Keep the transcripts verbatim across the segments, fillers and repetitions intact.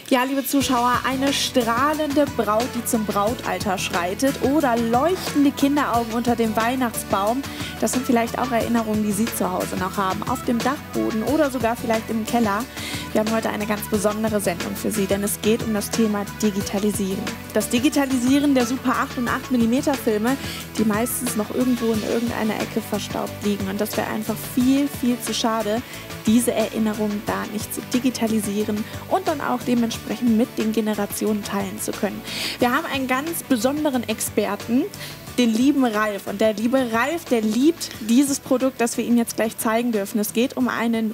Ja, liebe Zuschauer, eine strahlende Braut, die zum Brautalter schreitet, oder leuchtende Kinderaugen unter dem Weihnachtsbaum. Das sind vielleicht auch Erinnerungen, die Sie zu Hause noch haben, auf dem Dachboden oder sogar vielleicht im Keller. Wir haben heute eine ganz besondere Sendung für Sie, denn es geht um das Thema Digitalisieren. Das Digitalisieren der Super acht und acht Millimeter Filme, die meistens noch irgendwo in irgendeiner Ecke verstaubt liegen. Und das wäre einfach viel, viel zu schade, diese Erinnerungen da nicht zu digitalisieren und dann auch dementsprechend mit den Generationen teilen zu können. Wir haben einen ganz besonderen Experten, den lieben Ralf. Und der liebe Ralf, der liebt dieses Produkt, das wir Ihnen jetzt gleich zeigen dürfen. Es geht um einen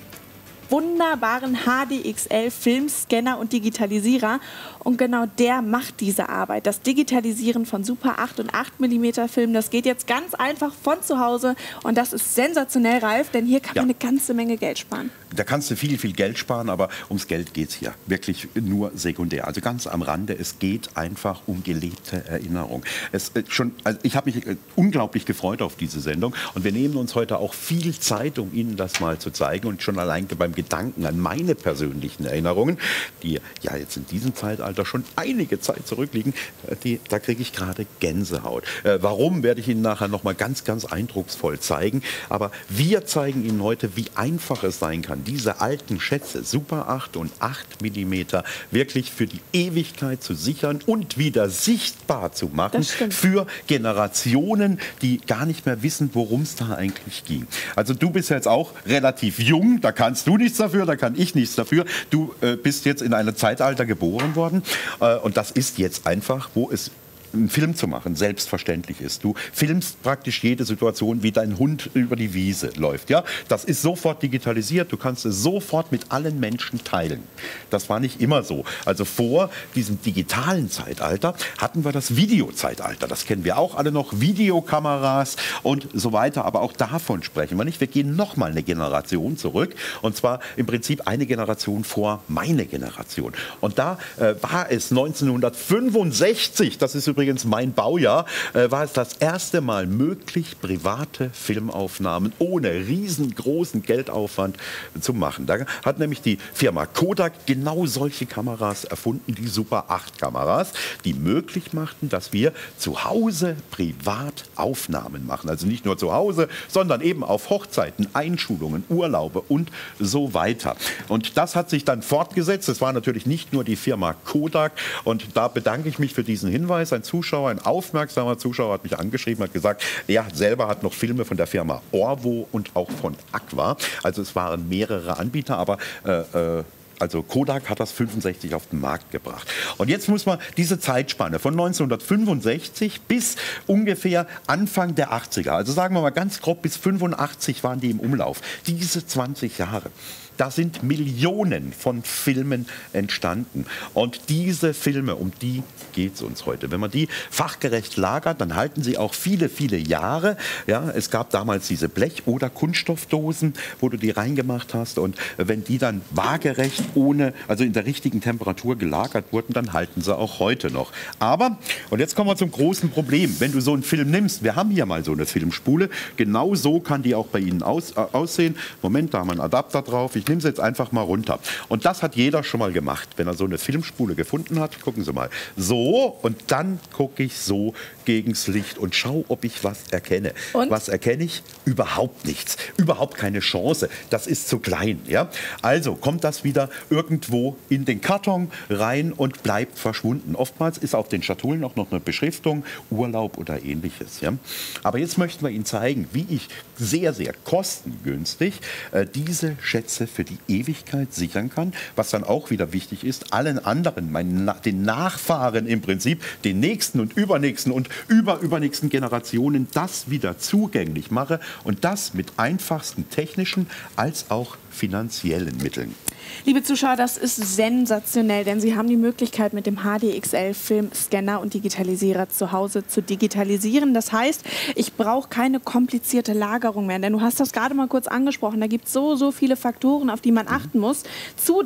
wunderbaren H D X L-Filmscanner und Digitalisierer. Und genau der macht diese Arbeit. Das Digitalisieren von Super acht und acht Millimeter Filmen, das geht jetzt ganz einfach von zu Hause. Und das ist sensationell, Ralf, denn hier kann man ja eine ganze Menge Geld sparen. Da kannst du viel, viel Geld sparen, aber ums Geld geht es hier wirklich nur sekundär. Also ganz am Rande, es geht einfach um gelebte Erinnerung. Es, äh, schon, also ich habe mich äh, unglaublich gefreut auf diese Sendung und wir nehmen uns heute auch viel Zeit, um Ihnen das mal zu zeigen. Und schon allein beim Gedanken an meine persönlichen Erinnerungen, die ja jetzt in diesem Zeitalter schon einige Zeit zurückliegen, die, da kriege ich gerade Gänsehaut. Äh, warum, werde ich Ihnen nachher noch mal ganz, ganz eindrucksvoll zeigen. Aber wir zeigen Ihnen heute, wie einfach es sein kann, diese alten Schätze, Super acht und acht Millimeter, wirklich für die Ewigkeit zu sichern und wieder sichtbar zu machen für Generationen, die gar nicht mehr wissen, worum es da eigentlich ging. Also du bist jetzt auch relativ jung, da kannst du nichts dafür, da kann ich nichts dafür. Du äh, bist jetzt in einem Zeitalter geboren worden äh, und das ist jetzt einfach, wo es einen Film zu machen selbstverständlich ist. Du filmst praktisch jede Situation, wie dein Hund über die Wiese läuft. Ja? Das ist sofort digitalisiert, du kannst es sofort mit allen Menschen teilen. Das war nicht immer so. Also vor diesem digitalen Zeitalter hatten wir das Videozeitalter. Das kennen wir auch alle noch, Videokameras und so weiter. Aber auch davon sprechen wir nicht. Wir gehen noch mal eine Generation zurück und zwar im Prinzip eine Generation vor meine Generation. Und da äh, war es neunzehnhundertfünfundsechzig, das ist übrigens Übrigens mein Baujahr, äh, war es das erste Mal möglich, private Filmaufnahmen ohne riesengroßen Geldaufwand zu machen. Da hat nämlich die Firma Kodak genau solche Kameras erfunden, die Super acht Kameras, die möglich machten, dass wir zu Hause privat Aufnahmen machen. Also nicht nur zu Hause, sondern eben auf Hochzeiten, Einschulungen, Urlaube und so weiter. Und das hat sich dann fortgesetzt. Es war natürlich nicht nur die Firma Kodak und da bedanke ich mich für diesen Hinweis. Ein Zuschauer, ein aufmerksamer Zuschauer hat mich angeschrieben, hat gesagt, er selber hat noch Filme von der Firma Orwo und auch von Aqua. Also es waren mehrere Anbieter, aber äh, äh, also Kodak hat das fünfundsechzig auf den Markt gebracht. Und jetzt muss man diese Zeitspanne von neunzehnhundertfünfundsechzig bis ungefähr Anfang der achtziger, also sagen wir mal ganz grob bis fünfundachtzig waren die im Umlauf. Diese zwanzig Jahre. Da sind Millionen von Filmen entstanden. Und diese Filme, um die geht es uns heute. Wenn man die fachgerecht lagert, dann halten sie auch viele, viele Jahre. Ja, es gab damals diese Blech- oder Kunststoffdosen, wo du die reingemacht hast. Und wenn die dann waagerecht, ohne, also in der richtigen Temperatur gelagert wurden, dann halten sie auch heute noch. Aber, und jetzt kommen wir zum großen Problem, wenn du so einen Film nimmst, wir haben hier mal so eine Filmspule, genau so kann die auch bei Ihnen aus, äh, aussehen. Moment, da haben wir einen Adapter drauf. Ich nehme sie jetzt einfach mal runter. Und das hat jeder schon mal gemacht, wenn er so eine Filmspule gefunden hat. Gucken Sie mal. So, und dann gucke ich so gegens Licht und schaue, ob ich was erkenne. Und? Was erkenne ich? Überhaupt nichts. Überhaupt keine Chance. Das ist zu klein. Ja? Also kommt das wieder irgendwo in den Karton rein und bleibt verschwunden. Oftmals ist auf den Schatullen auch noch eine Beschriftung, Urlaub oder ähnliches. Ja? Aber jetzt möchten wir Ihnen zeigen, wie ich sehr, sehr kostengünstig äh, diese Schätze für die Ewigkeit sichern kann, was dann auch wieder wichtig ist, allen anderen, meinen, den Nachfahren im Prinzip, den nächsten und übernächsten und überübernächsten Generationen das wieder zugänglich mache und das mit einfachsten technischen als auch finanziellen Mitteln. Liebe Zuschauer, das ist sensationell, denn Sie haben die Möglichkeit, mit dem H D X L-Filmscanner und Digitalisierer zu Hause zu digitalisieren. Das heißt, ich brauche keine komplizierte Lagerung mehr, denn du hast das gerade mal kurz angesprochen. Da gibt es so, so viele Faktoren, auf die man achten muss. Zudem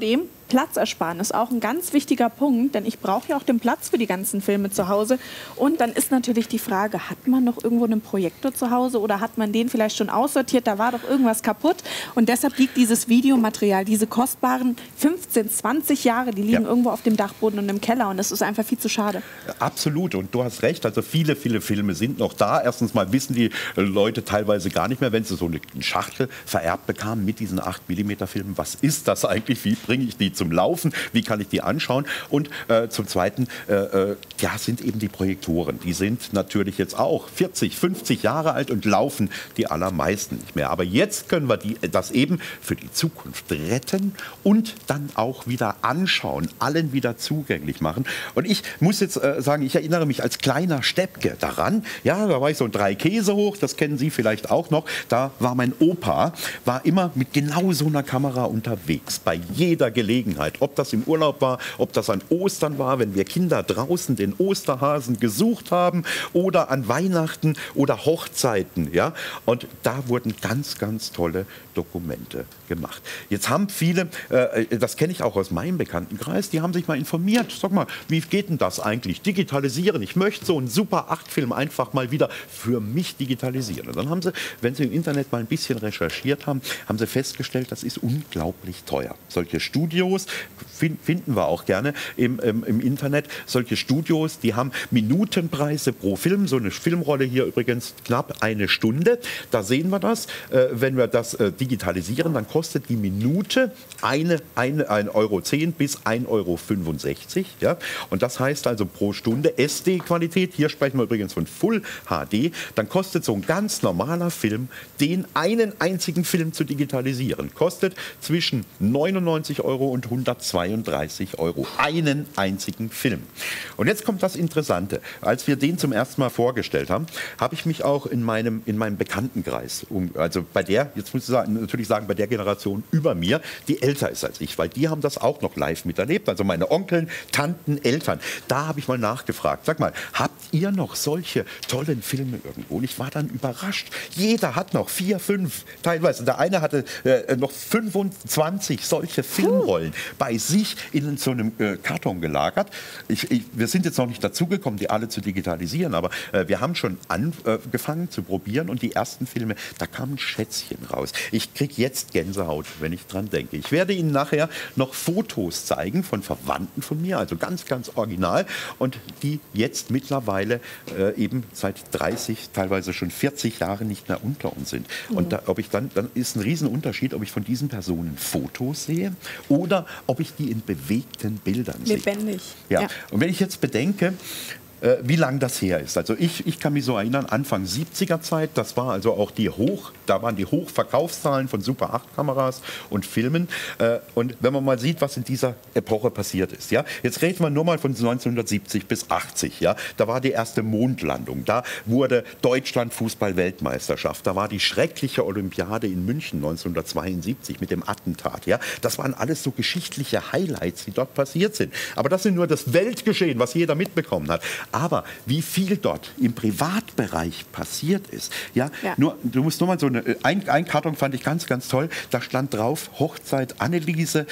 Platzersparen ist auch ein ganz wichtiger Punkt, denn ich brauche ja auch den Platz für die ganzen Filme zu Hause. Und dann ist natürlich die Frage, hat man noch irgendwo einen Projektor zu Hause oder hat man den vielleicht schon aussortiert, da war doch irgendwas kaputt. Und deshalb liegt dieses Videomaterial, diese kostbaren fünfzehn, zwanzig Jahre, die liegen ja irgendwo auf dem Dachboden und im Keller und das ist einfach viel zu schade. Absolut, und du hast recht, also viele, viele Filme sind noch da. Erstens mal wissen die Leute teilweise gar nicht mehr, wenn sie so eine Schachtel vererbt bekamen mit diesen acht Millimeter Filmen, was ist das eigentlich, wie bringe ich die zum Laufen, wie kann ich die anschauen? Und äh, zum Zweiten, äh, äh, ja, sind eben die Projektoren. Die sind natürlich jetzt auch vierzig, fünfzig Jahre alt und laufen die allermeisten nicht mehr. Aber jetzt können wir die, das eben für die Zukunft retten und dann auch wieder anschauen, allen wieder zugänglich machen. Und ich muss jetzt äh, sagen, ich erinnere mich als kleiner Steppke daran, ja, da war ich so drei Käse hoch, das kennen Sie vielleicht auch noch, da war mein Opa, war immer mit genau so einer Kamera unterwegs, bei jeder Gelegenheit. Ob das im Urlaub war, ob das an Ostern war, wenn wir Kinder draußen den Osterhasen gesucht haben oder an Weihnachten oder Hochzeiten. Ja? Und da wurden ganz, ganz tolle Dokumente gemacht. Jetzt haben viele, äh, das kenne ich auch aus meinem Bekanntenkreis, die haben sich mal informiert. Sag mal, wie geht denn das eigentlich? Digitalisieren. Ich möchte so einen Super acht Film einfach mal wieder für mich digitalisieren. Und dann haben sie, wenn sie im Internet mal ein bisschen recherchiert haben, haben sie festgestellt, das ist unglaublich teuer. Solche Studios finden wir auch gerne im, im, im Internet. Solche Studios, die haben Minutenpreise pro Film. So eine Filmrolle hier übrigens knapp eine Stunde. Da sehen wir das. Äh, wenn wir das äh, digitalisieren, dann kostet die Minute eine, eine, ein Euro zehn bis ein Euro fünfundsechzig. Ja? Und das heißt also pro Stunde S D-Qualität. Hier sprechen wir übrigens von Full H D. Dann kostet so ein ganz normaler Film, den einen einzigen Film zu digitalisieren, kostet zwischen neunundneunzig Euro und hundertzweiunddreißig Euro. Einen einzigen Film. Und jetzt kommt das Interessante. Als wir den zum ersten Mal vorgestellt haben, habe ich mich auch in meinem, in meinem Bekanntenkreis, um, also bei der, jetzt muss ich sagen, natürlich sagen, bei der Generation über mir, die älter ist als ich, weil die haben das auch noch live miterlebt. Also meine Onkeln, Tanten, Eltern. Da habe ich mal nachgefragt. Sag mal, habt ihr noch solche tollen Filme irgendwo? Und ich war dann überrascht. Jeder hat noch vier, fünf, teilweise. Der eine hatte äh, noch fünfundzwanzig solche Filmrollen bei sich in so einem äh, Karton gelagert. Ich, ich, wir sind jetzt noch nicht dazugekommen, die alle zu digitalisieren, aber äh, wir haben schon angefangen äh, zu probieren und die ersten Filme, da kamen Schätzchen raus. Ich kriege jetzt Gänsehaut, wenn ich dran denke. Ich werde Ihnen nachher noch Fotos zeigen von Verwandten von mir, also ganz, ganz original und die jetzt mittlerweile äh, eben seit dreißig, teilweise schon vierzig Jahren nicht mehr unter uns sind. Mhm. Und da, ob ich dann, dann ist ein Riesenunterschied, ob ich von diesen Personen Fotos sehe oder ob ich die in bewegten Bildern sehe. Lebendig. Ja. Ja. Und wenn ich jetzt bedenke, äh, wie lang das her ist. Also ich, ich kann mich so erinnern, Anfang siebziger Zeit, das war also auch die Hoch, da waren die Hochverkaufszahlen von Super acht Kameras und Filmen. Äh, und wenn man mal sieht, was in dieser Epoche passiert ist. Ja? Jetzt reden wir nur mal von neunzehnhundertsiebzig bis achtzig. Ja? Da war die erste Mondlandung. Da wurde Deutschland Fußball-Weltmeisterschaft. Da war die schreckliche Olympiade in München neunzehnhundertzweiundsiebzig mit dem Attentat. Ja? Das waren alles so geschichtliche Highlights, die dort passiert sind. Aber das sind nur das Weltgeschehen, was jeder mitbekommen hat. Aber wie viel dort im Privatbereich passiert ist, ja, ja. Nur, du musst nur mal so eine, ein, ein Karton fand ich ganz, ganz toll, da stand drauf, Hochzeit Anneliese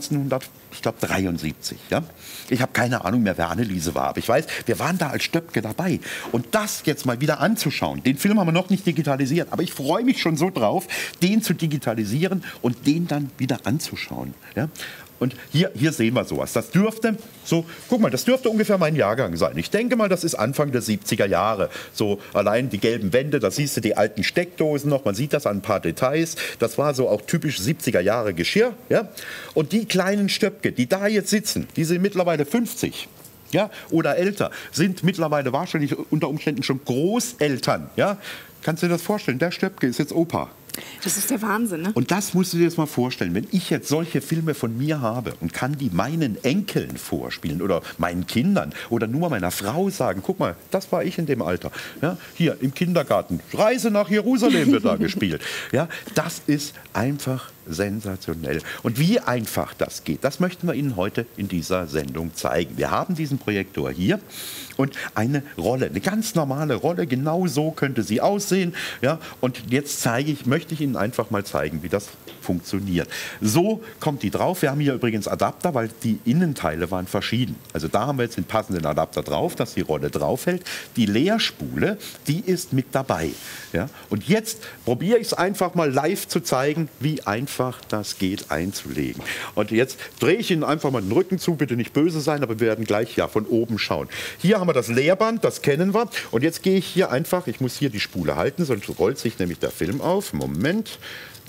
neunzehnhundertdreiundsiebzig. Ja? Ich habe keine Ahnung mehr, wer Anneliese war, aber ich weiß, wir waren da als Stöpke dabei. Und das jetzt mal wieder anzuschauen, den Film haben wir noch nicht digitalisiert, aber ich freue mich schon so drauf, den zu digitalisieren und den dann wieder anzuschauen. Ja? Und hier, hier sehen wir sowas. Das dürfte, so, guck mal, das dürfte ungefähr mein Jahrgang sein. Ich denke mal, das ist Anfang der siebziger Jahre. So allein die gelben Wände, da siehst du die alten Steckdosen noch, man sieht das an ein paar Details. Das war so auch typisch siebziger Jahre Geschirr. Ja? Und die kleinen Stöpke, die da jetzt sitzen, die sind mittlerweile fünfzig. Ja, oder älter, sind mittlerweile wahrscheinlich unter Umständen schon Großeltern. Ja? Kannst du dir das vorstellen? Der Stöpke ist jetzt Opa. Das ist der Wahnsinn, ne? Und das musst du dir jetzt mal vorstellen, wenn ich jetzt solche Filme von mir habe und kann die meinen Enkeln vorspielen oder meinen Kindern oder nur meiner Frau sagen, guck mal, das war ich in dem Alter. Ja, hier im Kindergarten, Reise nach Jerusalem wird da gespielt. Ja, das ist einfach sensationell. Und wie einfach das geht, das möchten wir Ihnen heute in dieser Sendung zeigen. Wir haben diesen Projektor hier und eine Rolle, eine ganz normale Rolle, genau so könnte sie aussehen. Ja? Und jetzt zeige ich, möchte ich Ihnen einfach mal zeigen, wie das funktioniert. So kommt die drauf. Wir haben hier übrigens Adapter, weil die Innenteile waren verschieden. Also da haben wir jetzt den passenden Adapter drauf, dass die Rolle draufhält. Die Leerspule, die ist mit dabei. Ja? Und jetzt probiere ich es einfach mal live zu zeigen, wie einfach das geht einzulegen. Und jetzt drehe ich Ihnen einfach mal den Rücken zu, bitte nicht böse sein, aber wir werden gleich ja von oben schauen. Hier haben wir das Leerband, das kennen wir. Und jetzt gehe ich hier einfach, ich muss hier die Spule halten, sonst rollt sich nämlich der Film auf. Moment.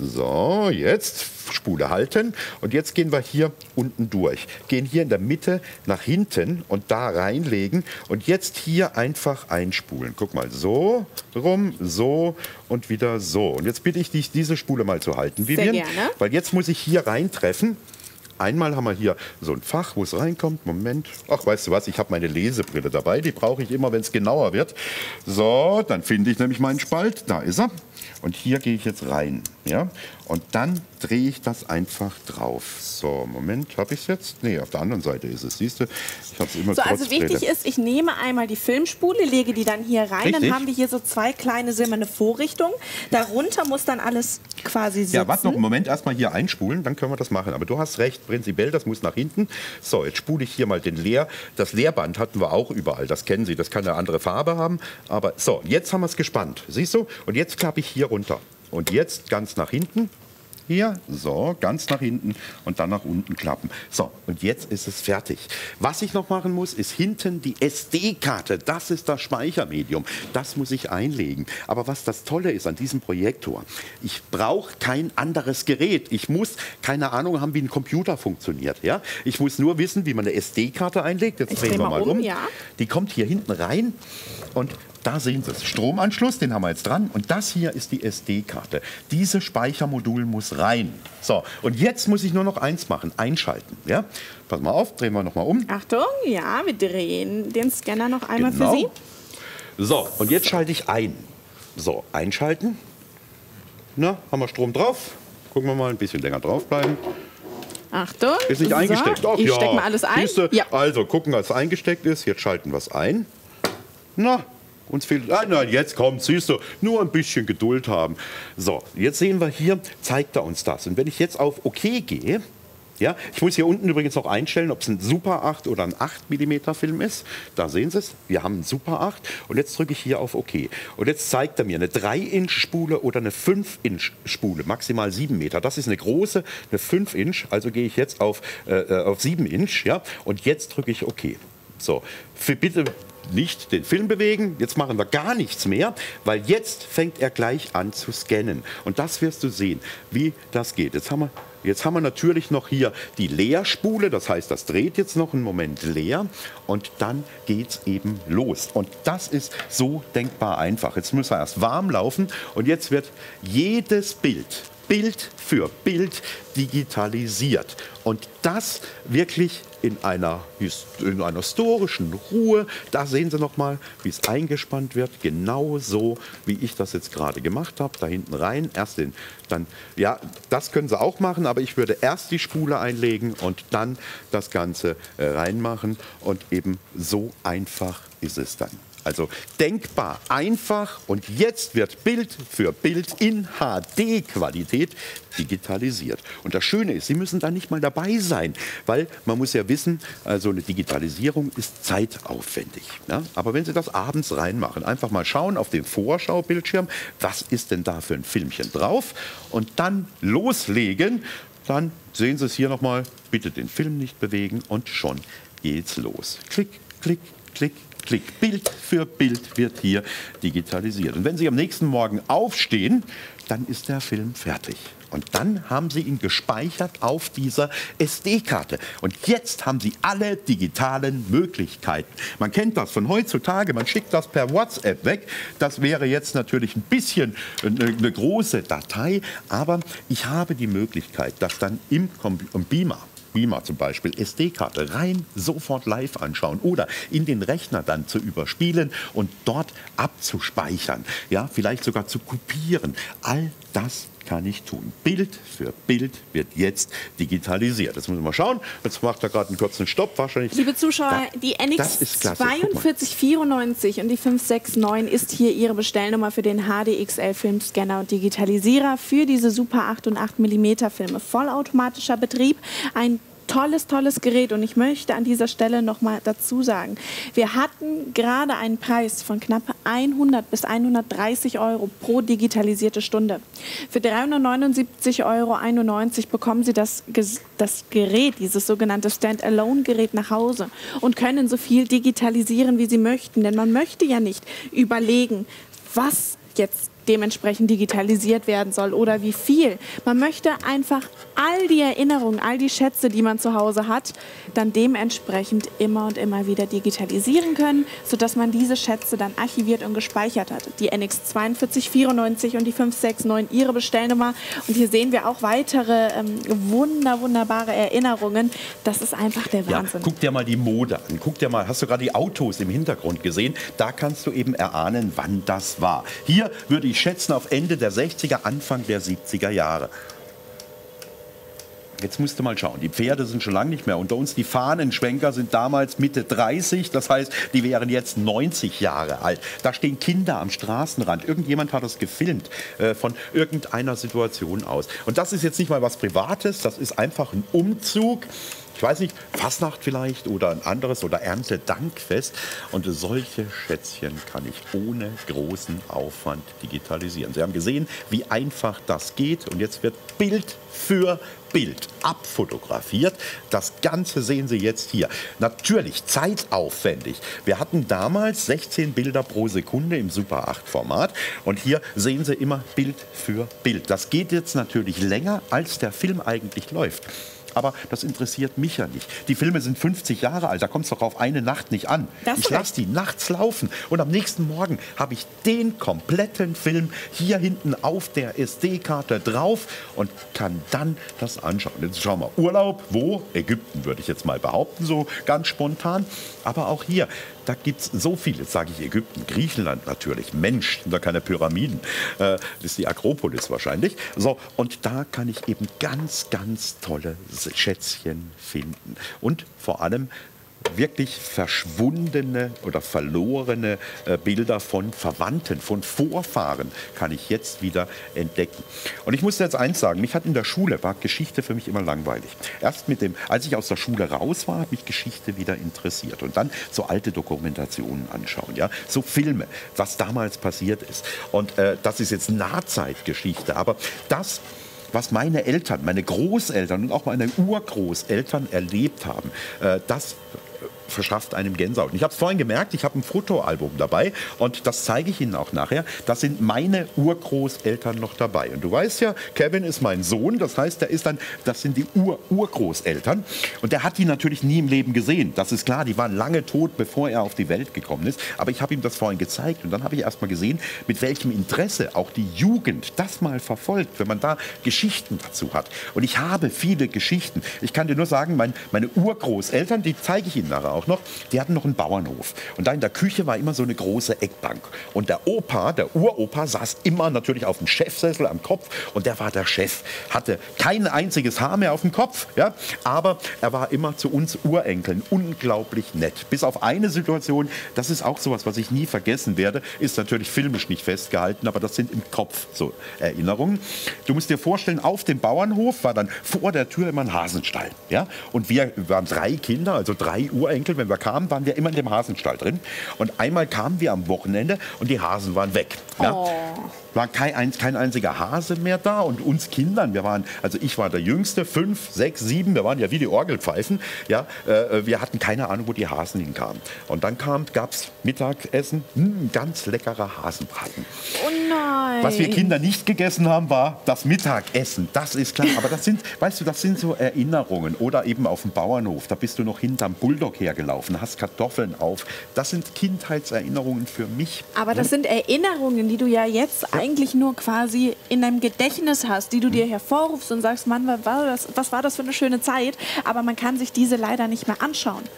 So, jetzt Spule halten und jetzt gehen wir hier unten durch. Gehen hier in der Mitte nach hinten und da reinlegen und jetzt hier einfach einspulen. Guck mal, so rum, so und wieder so. Und jetzt bitte ich dich, diese Spule mal zu halten, Vivian. Sehr gerne. Weil jetzt muss ich hier reintreffen. Einmal haben wir hier so ein Fach, wo es reinkommt. Moment. Ach, weißt du was, ich habe meine Lesebrille dabei. Die brauche ich immer, wenn es genauer wird. So, dann finde ich nämlich meinen Spalt. Da ist er. Und hier gehe ich jetzt rein. Ja? Und dann drehe ich das einfach drauf. So, Moment, habe ich es jetzt? Nee, auf der anderen Seite ist es. Siehst du, ich habe es immer so, also trotz wichtig Brille. ist, ich nehme einmal die Filmspule, lege die dann hier rein. Richtig. Dann haben wir hier so zwei kleine silberne Vorrichtungen. Darunter muss dann alles quasi sitzen. Ja, warte noch einen Moment, erstmal hier einspulen, dann können wir das machen. Aber du hast recht, prinzipiell, das muss nach hinten. So, jetzt spule ich hier mal den Leer. Das Leerband hatten wir auch überall, das kennen Sie. Das kann eine andere Farbe haben. Aber so, jetzt haben wir es gespannt. Siehst du? Und jetzt klappe ich hier runter. Und jetzt ganz nach hinten. Hier, so, ganz nach hinten und dann nach unten klappen. So, und jetzt ist es fertig. Was ich noch machen muss, ist hinten die S D-Karte. Das ist das Speichermedium. Das muss ich einlegen. Aber was das Tolle ist an diesem Projektor, ich brauche kein anderes Gerät. Ich muss keine Ahnung haben, wie ein Computer funktioniert. Ja? Ich muss nur wissen, wie man eine S D-Karte einlegt. Jetzt Ich drehen dreh wir mal mal um, um. ja. Die kommt hier hinten rein und da sehen Sie es. Stromanschluss, den haben wir jetzt dran. Und das hier ist die S D-Karte. Dieses Speichermodul muss rein. So, und jetzt muss ich nur noch eins machen, einschalten. Ja? Pass mal auf, drehen wir noch mal um. Achtung, ja, wir drehen den Scanner noch einmal Genau. für Sie. So, und jetzt schalte ich ein. So, einschalten. Na, haben wir Strom drauf? Gucken wir mal, ein bisschen länger draufbleiben. Achtung. Ist nicht so. eingesteckt. Ach, Ich ja. stecke mal alles ein. Siehste? Ja. Also, gucken, als es eingesteckt ist. Jetzt schalten wir es ein. Na, uns fehlt... Ah, nein, jetzt kommt, siehst du, nur ein bisschen Geduld haben. So, jetzt sehen wir hier, zeigt er uns das. Und wenn ich jetzt auf OK gehe... Ja, ich muss hier unten übrigens noch einstellen, ob es ein Super acht oder ein acht Millimeter Film ist. Da sehen Sie es, wir haben einen Super acht. Und jetzt drücke ich hier auf OK. Und jetzt zeigt er mir eine drei Inch Spule oder eine fünf Inch Spule, maximal sieben Meter. Das ist eine große, eine fünf Inch. Also gehe ich jetzt auf, äh, auf sieben Inch. Ja? Und jetzt drücke ich OK. So, für bitte nicht den Film bewegen, jetzt machen wir gar nichts mehr, weil jetzt fängt er gleich an zu scannen. Und das wirst du sehen, wie das geht. Jetzt haben wir, jetzt haben wir natürlich noch hier die Leerspule, das heißt, das dreht jetzt noch einen Moment leer und dann geht es eben los. Und das ist so denkbar einfach. Jetzt müssen wir erst warm laufen und jetzt wird jedes Bild, Bild für Bild digitalisiert. Und das wirklich in einer, in einer historischen Ruhe. Da sehen Sie noch mal, wie es eingespannt wird. Genau so, wie ich das jetzt gerade gemacht habe. Da hinten rein. Erst den, dann, ja, das können Sie auch machen, aber ich würde erst die Spule einlegen und dann das Ganze äh, reinmachen. Und eben so einfach ist es dann. Also denkbar einfach und jetzt wird Bild für Bild in H D-Qualität digitalisiert. Und das Schöne ist, Sie müssen da nicht mal dabei sein, weil man muss ja wissen, also eine Digitalisierung ist zeitaufwendig. Ja? Aber wenn Sie das abends reinmachen, einfach mal schauen auf dem Vorschaubildschirm, was ist denn da für ein Filmchen drauf und dann loslegen, dann sehen Sie es hier nochmal, bitte den Film nicht bewegen und schon geht's los. Klick, klick, klick. Klick. Bild für Bild wird hier digitalisiert. Und wenn Sie am nächsten Morgen aufstehen, dann ist der Film fertig. Und dann haben Sie ihn gespeichert auf dieser S D-Karte. Und jetzt haben Sie alle digitalen Möglichkeiten. Man kennt das von heutzutage, man schickt das per WhatsApp weg. Das wäre jetzt natürlich ein bisschen eine, eine große Datei, aber ich habe die Möglichkeit, das dann im, im Beamer, Beamer zum Beispiel, S D-Karte rein, sofort live anschauen oder in den Rechner dann zu überspielen und dort abzuspeichern, ja, vielleicht sogar zu kopieren. All das kann ich tun? Bild für Bild wird jetzt digitalisiert. Jetzt müssen wir mal schauen. Jetzt macht er gerade einen kurzen Stopp. Wahrscheinlich. Liebe Zuschauer, Da, die N X zwei vierundzwanzig vierundneunzig und die fünf sechs neun ist hier Ihre Bestellnummer für den H D X L Filmscanner und Digitalisierer für diese Super acht und acht Millimeter Filme. Vollautomatischer Betrieb, ein tolles, tolles Gerät. Und ich möchte an dieser Stelle noch mal dazu sagen, wir hatten gerade einen Preis von knapp hundert bis hundertdreißig Euro pro digitalisierte Stunde. Für dreihundertneunundsiebzig Euro einundneunzig bekommen Sie das, das Gerät, dieses sogenannte Stand-Alone-Gerät nach Hause und können so viel digitalisieren, wie Sie möchten. Denn man möchte ja nicht überlegen, was jetzt dementsprechend digitalisiert werden soll oder wie viel. Man möchte einfach all die Erinnerungen, all die Schätze, die man zu Hause hat, dann dementsprechend immer und immer wieder digitalisieren können, sodass man diese Schätze dann archiviert und gespeichert hat. Die N X vierundzwanzig vierundneunzig und die fünf sechs neun Ihre Bestellnummer. Und hier sehen wir auch weitere ähm, wunder, wunderbare Erinnerungen. Das ist einfach der Wahnsinn. Ja, guck dir mal die Mode an. Guck dir mal, hast du gerade die Autos im Hintergrund gesehen? Da kannst du eben erahnen, wann das war. Hier würde ich schätzen auf Ende der sechziger, Anfang der siebziger Jahre. Jetzt musst du mal schauen, die Pferde sind schon lange nicht mehr unter uns. Die Fahnenschwenker sind damals Mitte dreißig, das heißt, die wären jetzt neunzig Jahre alt. Da stehen Kinder am Straßenrand. Irgendjemand hat das gefilmt äh, von irgendeiner Situation aus. Und das ist jetzt nicht mal was Privates, das ist einfach ein Umzug. Ich weiß nicht, Fastnacht vielleicht oder ein anderes oder Erntedankfest. Und solche Schätzchen kann ich ohne großen Aufwand digitalisieren. Sie haben gesehen, wie einfach das geht. Und jetzt wird Bild für Bild abfotografiert. Das Ganze sehen Sie jetzt hier. Natürlich zeitaufwendig. Wir hatten damals sechzehn Bilder pro Sekunde im Super acht Format. Und hier sehen Sie immer Bild für Bild. Das geht jetzt natürlich länger, als der Film eigentlich läuft. Aber das interessiert mich ja nicht. Die Filme sind fünfzig Jahre alt, da kommt es doch auf eine Nacht nicht an. Ich lasse die nachts laufen und am nächsten Morgen habe ich den kompletten Film hier hinten auf der S D-Karte drauf und kann dann das anschauen. Jetzt schauen wir, Urlaub, wo? Ägypten würde ich jetzt mal behaupten, so ganz spontan. Aber auch hier, da gibt es so viel. Jetzt sage ich Ägypten, Griechenland natürlich, Mensch, sind da keine Pyramiden. Äh, das ist die Akropolis wahrscheinlich. So, und da kann ich eben ganz, ganz tolle Schätzchen finden. Und vor allem wirklich verschwundene oder verlorene äh, Bilder von Verwandten, von Vorfahren kann ich jetzt wieder entdecken. Und ich muss jetzt eins sagen, mich hat in der Schule, war Geschichte für mich immer langweilig. Erst mit dem, als ich aus der Schule raus war, hat mich Geschichte wieder interessiert. Und dann so alte Dokumentationen anschauen, ja, so Filme, was damals passiert ist. Und äh, das ist jetzt Nahzeitgeschichte, aber das, was meine Eltern, meine Großeltern und auch meine Urgroßeltern erlebt haben, äh, das verschafft einem Gänsehaut. Ich habe es vorhin gemerkt, ich habe ein Fotoalbum dabei und das zeige ich Ihnen auch nachher. Das sind meine Urgroßeltern noch dabei. Und du weißt ja, Kevin ist mein Sohn, das heißt, der ist dann, das sind die Ur-Urgroßeltern. Und der hat die natürlich nie im Leben gesehen. Das ist klar, die waren lange tot, bevor er auf die Welt gekommen ist. Aber ich habe ihm das vorhin gezeigt und dann habe ich erst mal gesehen, mit welchem Interesse auch die Jugend das mal verfolgt, wenn man da Geschichten dazu hat. Und ich habe viele Geschichten. Ich kann dir nur sagen, mein, meine Urgroßeltern, die zeige ich Ihnen nachher auch noch, die hatten noch einen Bauernhof. Und da in der Küche war immer so eine große Eckbank. Und der Opa, der Uropa, saß immer natürlich auf dem Chefsessel am Kopf. Und der war der Chef. Hatte kein einziges Haar mehr auf dem Kopf. Ja? Aber er war immer zu uns Urenkeln unglaublich nett. Bis auf eine Situation, das ist auch sowas, was ich nie vergessen werde, ist natürlich filmisch nicht festgehalten, aber das sind im Kopf so Erinnerungen. Du musst dir vorstellen, auf dem Bauernhof war dann vor der Tür immer ein Hasenstall. Ja? Und wir waren drei Kinder, also drei Urenkel. Wenn wir kamen, waren wir immer in dem Hasenstall drin. Und einmal kamen wir am Wochenende und die Hasen waren weg. Ja? Oh. War kein, kein einziger Hase mehr da. Und uns Kindern, wir waren, also ich war der Jüngste, fünf, sechs, sieben, wir waren ja wie die Orgelpfeifen. Ja? Äh, wir hatten keine Ahnung, wo die Hasen hinkamen. Und dann gab es Mittagessen, mh, ganz leckerer Hasenbraten. Oh nein. Was wir Kinder nicht gegessen haben, war das Mittagessen. Das ist klar. Aber das sind, weißt du, das sind so Erinnerungen. Oder eben auf dem Bauernhof. Da bist du noch hinterm Bulldog hergelaufen, hast Kartoffeln auf. Das sind Kindheitserinnerungen für mich. Aber das sind Erinnerungen, die du ja jetzt ja. eigentlich nur quasi in deinem Gedächtnis hast, die du dir hervorrufst und sagst, Mann, was war das, was war das für eine schöne Zeit? Aber man kann sich diese leider nicht mehr anschauen.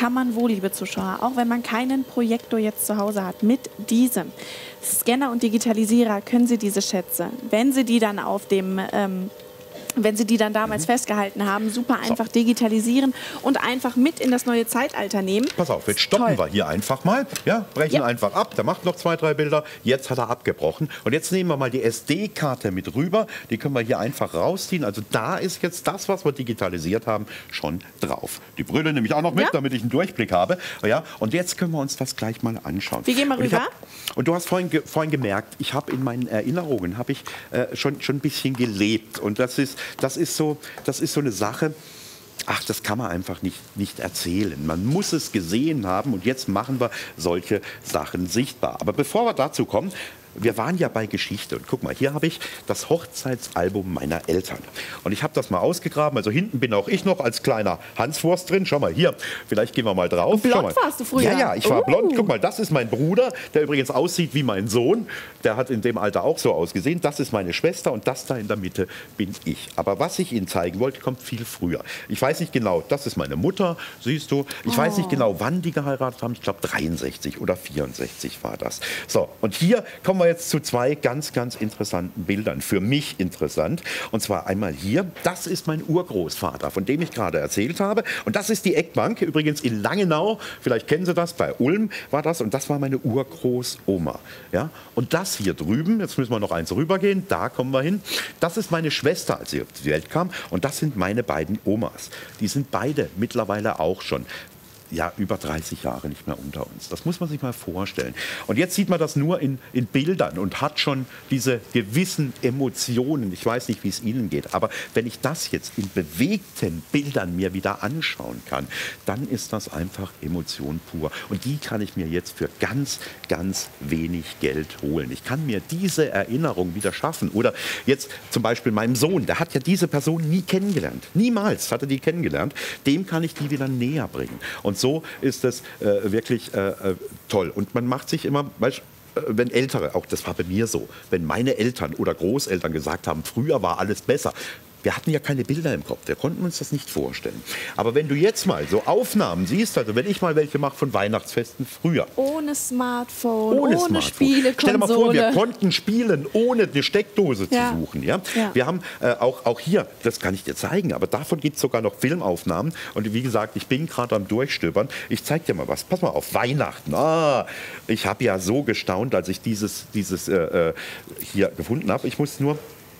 kann man wohl, liebe Zuschauer, auch wenn man keinen Projektor jetzt zu Hause hat, mit diesem Scanner und Digitalisierer können Sie diese Schätze, wenn Sie die dann auf dem ähm, wenn Sie die dann damals mhm. festgehalten haben, super einfach so. digitalisieren und einfach mit in das neue Zeitalter nehmen. Pass auf, jetzt stoppen Toll. wir hier einfach mal, ja, brechen ja. einfach ab. Der macht noch zwei, drei Bilder. Jetzt hat er abgebrochen. Und jetzt nehmen wir mal die S D-Karte mit rüber. Die können wir hier einfach rausziehen. Also da ist jetzt das, was wir digitalisiert haben, schon drauf. Die Brille nehme ich auch noch mit, ja. damit ich einen Durchblick habe. Ja, und jetzt können wir uns das gleich mal anschauen. Wir gehen mal rüber. Hab, und du hast vorhin, ge, vorhin gemerkt, ich habe in meinen Erinnerungen habe ich äh, schon, schon ein bisschen gelebt. Und das ist Das ist so, das ist so eine Sache, ach, das kann man einfach nicht, nicht erzählen. Man muss es gesehen haben und jetzt machen wir solche Sachen sichtbar. Aber bevor wir dazu kommen, wir waren ja bei Geschichte und guck mal, hier habe ich das Hochzeitsalbum meiner Eltern. Und ich habe das mal ausgegraben, also hinten bin auch ich noch als kleiner Hanswurst drin. Schau mal hier, vielleicht gehen wir mal drauf. Und blond warst du früher? Ja, ja, ich war uh. blond. Guck mal, das ist mein Bruder, der übrigens aussieht wie mein Sohn. Der hat in dem Alter auch so ausgesehen. Das ist meine Schwester und das da in der Mitte bin ich. Aber was ich Ihnen zeigen wollte, kommt viel früher. Ich weiß nicht genau, das ist meine Mutter, siehst du. Ich oh. weiß nicht genau, wann die geheiratet haben. Ich glaube dreiundsechzig oder vierundsechzig war das. So, und hier kommen wir jetzt zu zwei ganz, ganz interessanten Bildern. Für mich interessant. Und zwar einmal hier. Das ist mein Urgroßvater, von dem ich gerade erzählt habe. Und das ist die Eckbank, übrigens in Langenau. Vielleicht kennen Sie das, bei Ulm war das. Und das war meine Urgroßoma. Ja? Und das hier drüben, jetzt müssen wir noch eins rübergehen, da kommen wir hin. Das ist meine Schwester, als sie auf die Welt kam. Und das sind meine beiden Omas. Die sind beide mittlerweile auch schon ja, über dreißig Jahre nicht mehr unter uns. Das muss man sich mal vorstellen. Und jetzt sieht man das nur in, in Bildern und hat schon diese gewissen Emotionen. Ich weiß nicht, wie es Ihnen geht, aber wenn ich das jetzt in bewegten Bildern mir wieder anschauen kann, dann ist das einfach Emotion pur. Und die kann ich mir jetzt für ganz, ganz wenig Geld holen. Ich kann mir diese Erinnerung wieder schaffen. Oder jetzt zum Beispiel meinem Sohn, der hat ja diese Person nie kennengelernt. Niemals hat er die kennengelernt. Dem kann ich die wieder näher bringen. Und so ist es äh, wirklich äh, toll. Und man macht sich immer, weißt, wenn Ältere, auch das war bei mir so, wenn meine Eltern oder Großeltern gesagt haben, früher war alles besser. Wir hatten ja keine Bilder im Kopf, wir konnten uns das nicht vorstellen. Aber wenn du jetzt mal so Aufnahmen siehst, also wenn ich mal welche mache von Weihnachtsfesten früher. Ohne Smartphone, ohne, ohne Spielekonsole. Stell dir mal vor, wir konnten spielen, ohne eine Steckdose ja. zu suchen. Ja? Ja. Wir haben äh, auch, auch hier, das kann ich dir zeigen, aber davon gibt es sogar noch Filmaufnahmen. Und wie gesagt, ich bin gerade am Durchstöbern. Ich zeige dir mal was. Pass mal auf, Weihnachten. Ah, ich habe ja so gestaunt, als ich dieses, dieses äh, hier gefunden habe. Ich muss nur...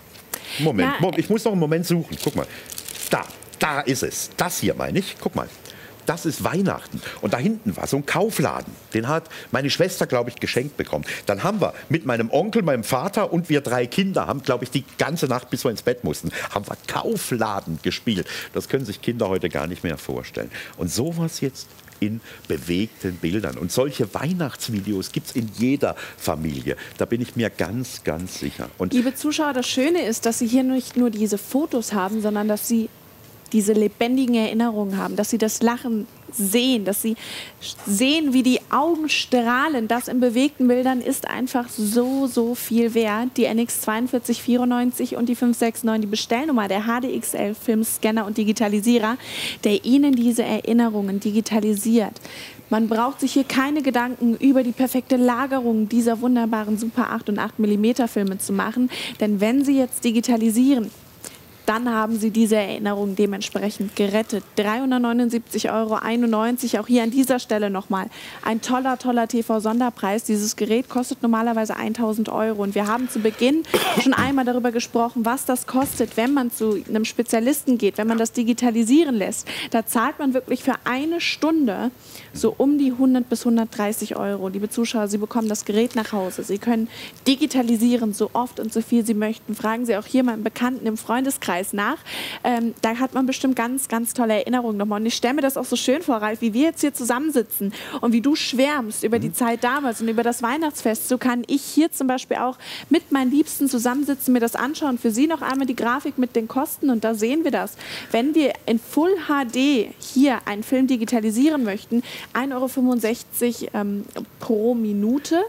Moment, ja. ich muss noch einen Moment suchen. Guck mal, da, da ist es. Das hier meine ich. Guck mal, das ist Weihnachten. Und da hinten war so ein Kaufladen. Den hat meine Schwester, glaube ich, geschenkt bekommen. Dann haben wir mit meinem Onkel, meinem Vater und wir drei Kinder, haben, glaube ich, die ganze Nacht, bis wir ins Bett mussten, haben wir Kaufladen gespielt. Das können sich Kinder heute gar nicht mehr vorstellen. Und sowas jetzt in bewegten Bildern. Und solche Weihnachtsvideos gibt es in jeder Familie. Da bin ich mir ganz, ganz sicher. Und liebe Zuschauer, das Schöne ist, dass Sie hier nicht nur diese Fotos haben, sondern dass Sie diese lebendigen Erinnerungen haben, dass Sie das Lachen sehen, dass Sie sehen, wie die Augen strahlen. Das in bewegten Bildern ist einfach so, so viel wert. Die N X zwei vier vier neun und die fünf sechs neun, die Bestellnummer, der H D X L Filmscanner und Digitalisierer, der Ihnen diese Erinnerungen digitalisiert. Man braucht sich hier keine Gedanken über die perfekte Lagerung dieser wunderbaren Super acht und acht Millimeter Filme zu machen, denn wenn Sie jetzt digitalisieren, dann haben Sie diese Erinnerung dementsprechend gerettet. dreihundertneunundsiebzig Euro einundneunzig, auch hier an dieser Stelle nochmal ein toller, toller T V-Sonderpreis. Dieses Gerät kostet normalerweise tausend Euro. Und wir haben zu Beginn schon einmal darüber gesprochen, was das kostet, wenn man zu einem Spezialisten geht, wenn man das digitalisieren lässt. Da zahlt man wirklich für eine Stunde so um die hundert bis hundertdreißig Euro. Liebe Zuschauer, Sie bekommen das Gerät nach Hause. Sie können digitalisieren, so oft und so viel Sie möchten. Fragen Sie auch hier mal einen Bekannten im Freundeskreis nach. Ähm, da hat man bestimmt ganz, ganz tolle Erinnerungen nochmal. Und ich stelle mir das auch so schön vor, Ralf, wie wir jetzt hier zusammensitzen und wie du schwärmst über die Zeit damals und über das Weihnachtsfest. So kann ich hier zum Beispiel auch mit meinen Liebsten zusammensitzen, mir das anschauen. Für Sie noch einmal die Grafik mit den Kosten und da sehen wir das. Wenn wir in Full H D hier einen Film digitalisieren möchten, ein Euro fünfundsechzig ähm, pro Minute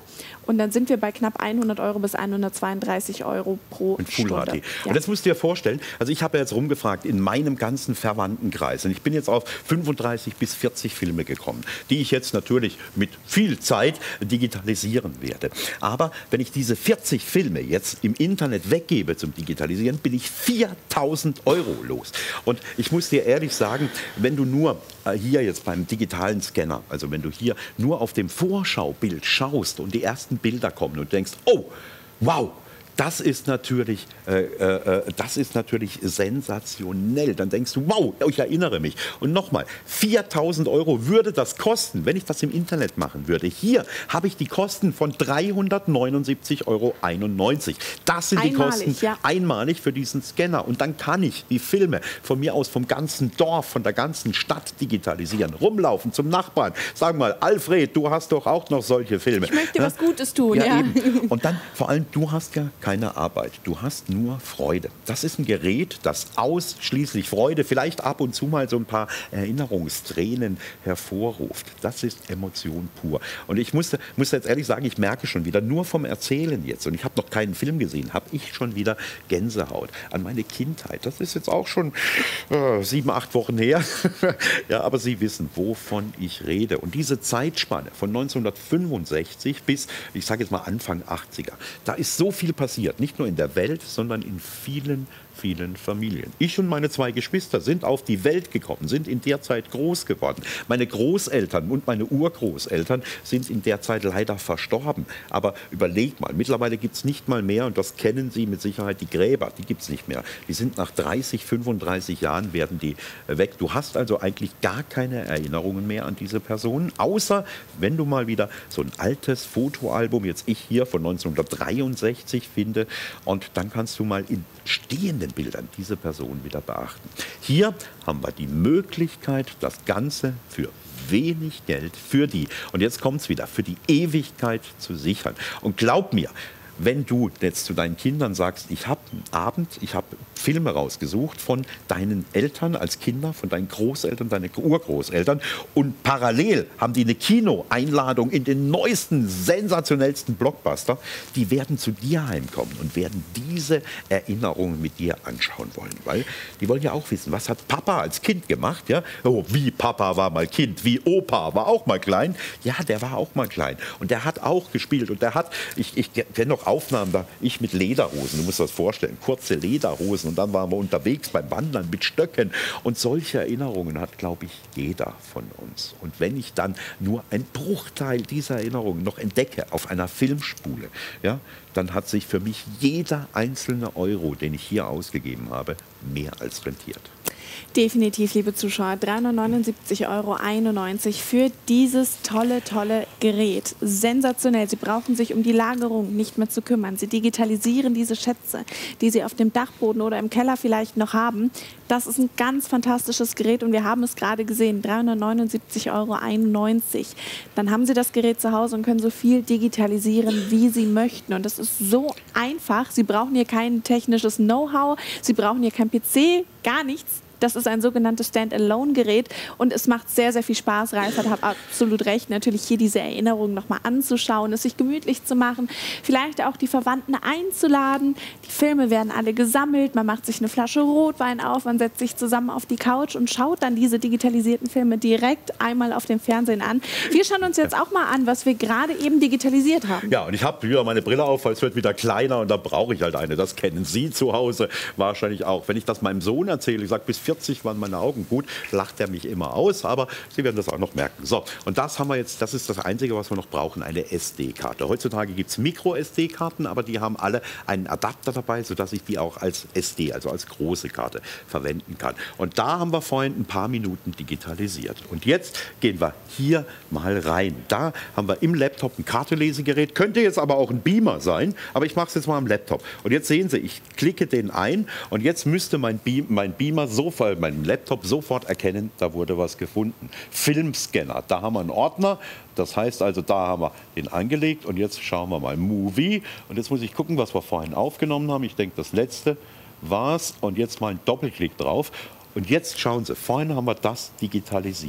Und dann sind wir bei knapp hundert Euro bis hundertzweiunddreißig Euro pro in Full Stunde. H D. Ja. Und das musst du dir vorstellen, also ich habe ja jetzt rumgefragt in meinem ganzen Verwandtenkreis und ich bin jetzt auf fünfunddreißig bis vierzig Filme gekommen, die ich jetzt natürlich mit viel Zeit digitalisieren werde. Aber wenn ich diese vierzig Filme jetzt im Internet weggebe zum Digitalisieren, bin ich viertausend Euro los. Und ich muss dir ehrlich sagen, wenn du nur hier jetzt beim digitalen Scanner, also wenn du hier nur auf dem Vorschaubild schaust und die ersten Bilder kommen und denkst, oh, wow, das ist natürlich, äh, äh, das ist natürlich sensationell. Dann denkst du, wow, ich erinnere mich. Und nochmal, viertausend Euro würde das kosten, wenn ich das im Internet machen würde. Hier habe ich die Kosten von dreihundertneunundsiebzig Euro einundneunzig. Das sind Einmalig, die Kosten ja. einmalig für diesen Scanner. Und dann kann ich die Filme von mir aus vom ganzen Dorf, von der ganzen Stadt digitalisieren. Rumlaufen zum Nachbarn. Sagen mal, Alfred, du hast doch auch noch solche Filme. Ich möchte was Gutes tun. Ja, Ja. eben. Und dann vor allem, du hast ja keine Arbeit. Du hast nur Freude. Das ist ein Gerät, das ausschließlich Freude, vielleicht ab und zu mal so ein paar Erinnerungstränen hervorruft. Das ist Emotion pur. Und ich musste, musste jetzt ehrlich sagen, ich merke schon wieder, nur vom Erzählen jetzt, und ich habe noch keinen Film gesehen, habe ich schon wieder Gänsehaut an meine Kindheit. Das ist jetzt auch schon äh, sieben, acht Wochen her. Ja, aber Sie wissen, wovon ich rede. Und diese Zeitspanne von neunzehnhundertfünfundsechzig bis, ich sage jetzt mal Anfang achtziger, da ist so viel passiert. Nicht nur in der Welt, sondern in vielen, vielen Familien. Ich und meine zwei Geschwister sind auf die Welt gekommen, sind in der Zeit groß geworden. Meine Großeltern und meine Urgroßeltern sind in der Zeit leider verstorben. Aber überleg mal, mittlerweile gibt es nicht mal mehr, und das kennen Sie mit Sicherheit, die Gräber, die gibt es nicht mehr. Die sind nach dreißig, fünfunddreißig Jahren werden die weg. Du hast also eigentlich gar keine Erinnerungen mehr an diese Personen, außer wenn du mal wieder so ein altes Fotoalbum, jetzt ich hier von neunzehnhundertdreiundsechzig, finde, und dann kannst du mal in stehenden Bildern diese Person wieder beachten. Hier haben wir die Möglichkeit, das Ganze für wenig Geld für die, und jetzt kommt es wieder, für die Ewigkeit zu sichern. Und glaub mir, wenn du jetzt zu deinen Kindern sagst, ich habe einen Abend, ich habe Filme rausgesucht von deinen Eltern als Kinder, von deinen Großeltern, deinen Urgroßeltern, und parallel haben die eine Kinoeinladung in den neuesten, sensationellsten Blockbuster, die werden zu dir heimkommen und werden diese Erinnerungen mit dir anschauen wollen. Weil die wollen ja auch wissen, was hat Papa als Kind gemacht? Ja? Oh, wie Papa war mal Kind, wie Opa war auch mal klein. Ja, der war auch mal klein und der hat auch gespielt und der hat, ich, ich kenne noch Aufnahmen da, ich mit Lederhosen, du musst dir das vorstellen, kurze Lederhosen, und dann waren wir unterwegs beim Wandern mit Stöcken, und solche Erinnerungen hat, glaube ich, jeder von uns. Und wenn ich dann nur einen Bruchteil dieser Erinnerungen noch entdecke auf einer Filmspule, ja, dann hat sich für mich jeder einzelne Euro, den ich hier ausgegeben habe, mehr als rentiert. Definitiv, liebe Zuschauer, dreihundertneunundsiebzig Euro einundneunzig für dieses tolle, tolle Gerät. Sensationell. Sie brauchen sich um die Lagerung nicht mehr zu kümmern. Sie digitalisieren diese Schätze, die Sie auf dem Dachboden oder im Keller vielleicht noch haben. Das ist ein ganz fantastisches Gerät und wir haben es gerade gesehen, dreihundertneunundsiebzig Euro einundneunzig. Dann haben Sie das Gerät zu Hause und können so viel digitalisieren, wie Sie möchten. Und das ist so einfach. Sie brauchen hier kein technisches Know-how, Sie brauchen hier kein P C, gar nichts. Das ist ein sogenanntes Stand-alone-Gerät und es macht sehr, sehr viel Spaß. Ralf hat absolut recht, natürlich hier diese Erinnerungen nochmal anzuschauen, es sich gemütlich zu machen, vielleicht auch die Verwandten einzuladen. Die Filme werden alle gesammelt, man macht sich eine Flasche Rotwein auf, man setzt sich zusammen auf die Couch und schaut dann diese digitalisierten Filme direkt einmal auf dem Fernsehen an. Wir schauen uns jetzt auch mal an, was wir gerade eben digitalisiert haben. Ja, und ich habe wieder meine Brille auf, weil es wird wieder kleiner und da brauche ich halt eine. Das kennen Sie zu Hause wahrscheinlich auch. Wenn ich das meinem Sohn erzähle, ich sage, bis vierzig waren meine Augen gut, lacht er mich immer aus, aber Sie werden das auch noch merken. So, und das haben wir jetzt, das ist das Einzige, was wir noch brauchen, eine S D-Karte. Heutzutage gibt es Micro-S D-Karten, aber die haben alle einen Adapter dabei, sodass ich die auch als S D, also als große Karte, verwenden kann. Und da haben wir vorhin ein paar Minuten digitalisiert. Und jetzt gehen wir hier mal rein. Da haben wir im Laptop ein Kartelesegerät, könnte jetzt aber auch ein Beamer sein, aber ich mache es jetzt mal am Laptop. Und jetzt sehen Sie, ich klicke den ein und jetzt müsste mein, Beam, mein Beamer sofort, mein Laptop sofort erkennen, da wurde was gefunden. Filmscanner, da haben wir einen Ordner, das heißt also, da haben wir den angelegt und jetzt schauen wir mal Movie und jetzt muss ich gucken, was wir vorhin aufgenommen haben. Ich denke, das letzte war es und jetzt mal einen Doppelklick drauf und jetzt schauen Sie, vorhin haben wir das digitalisiert.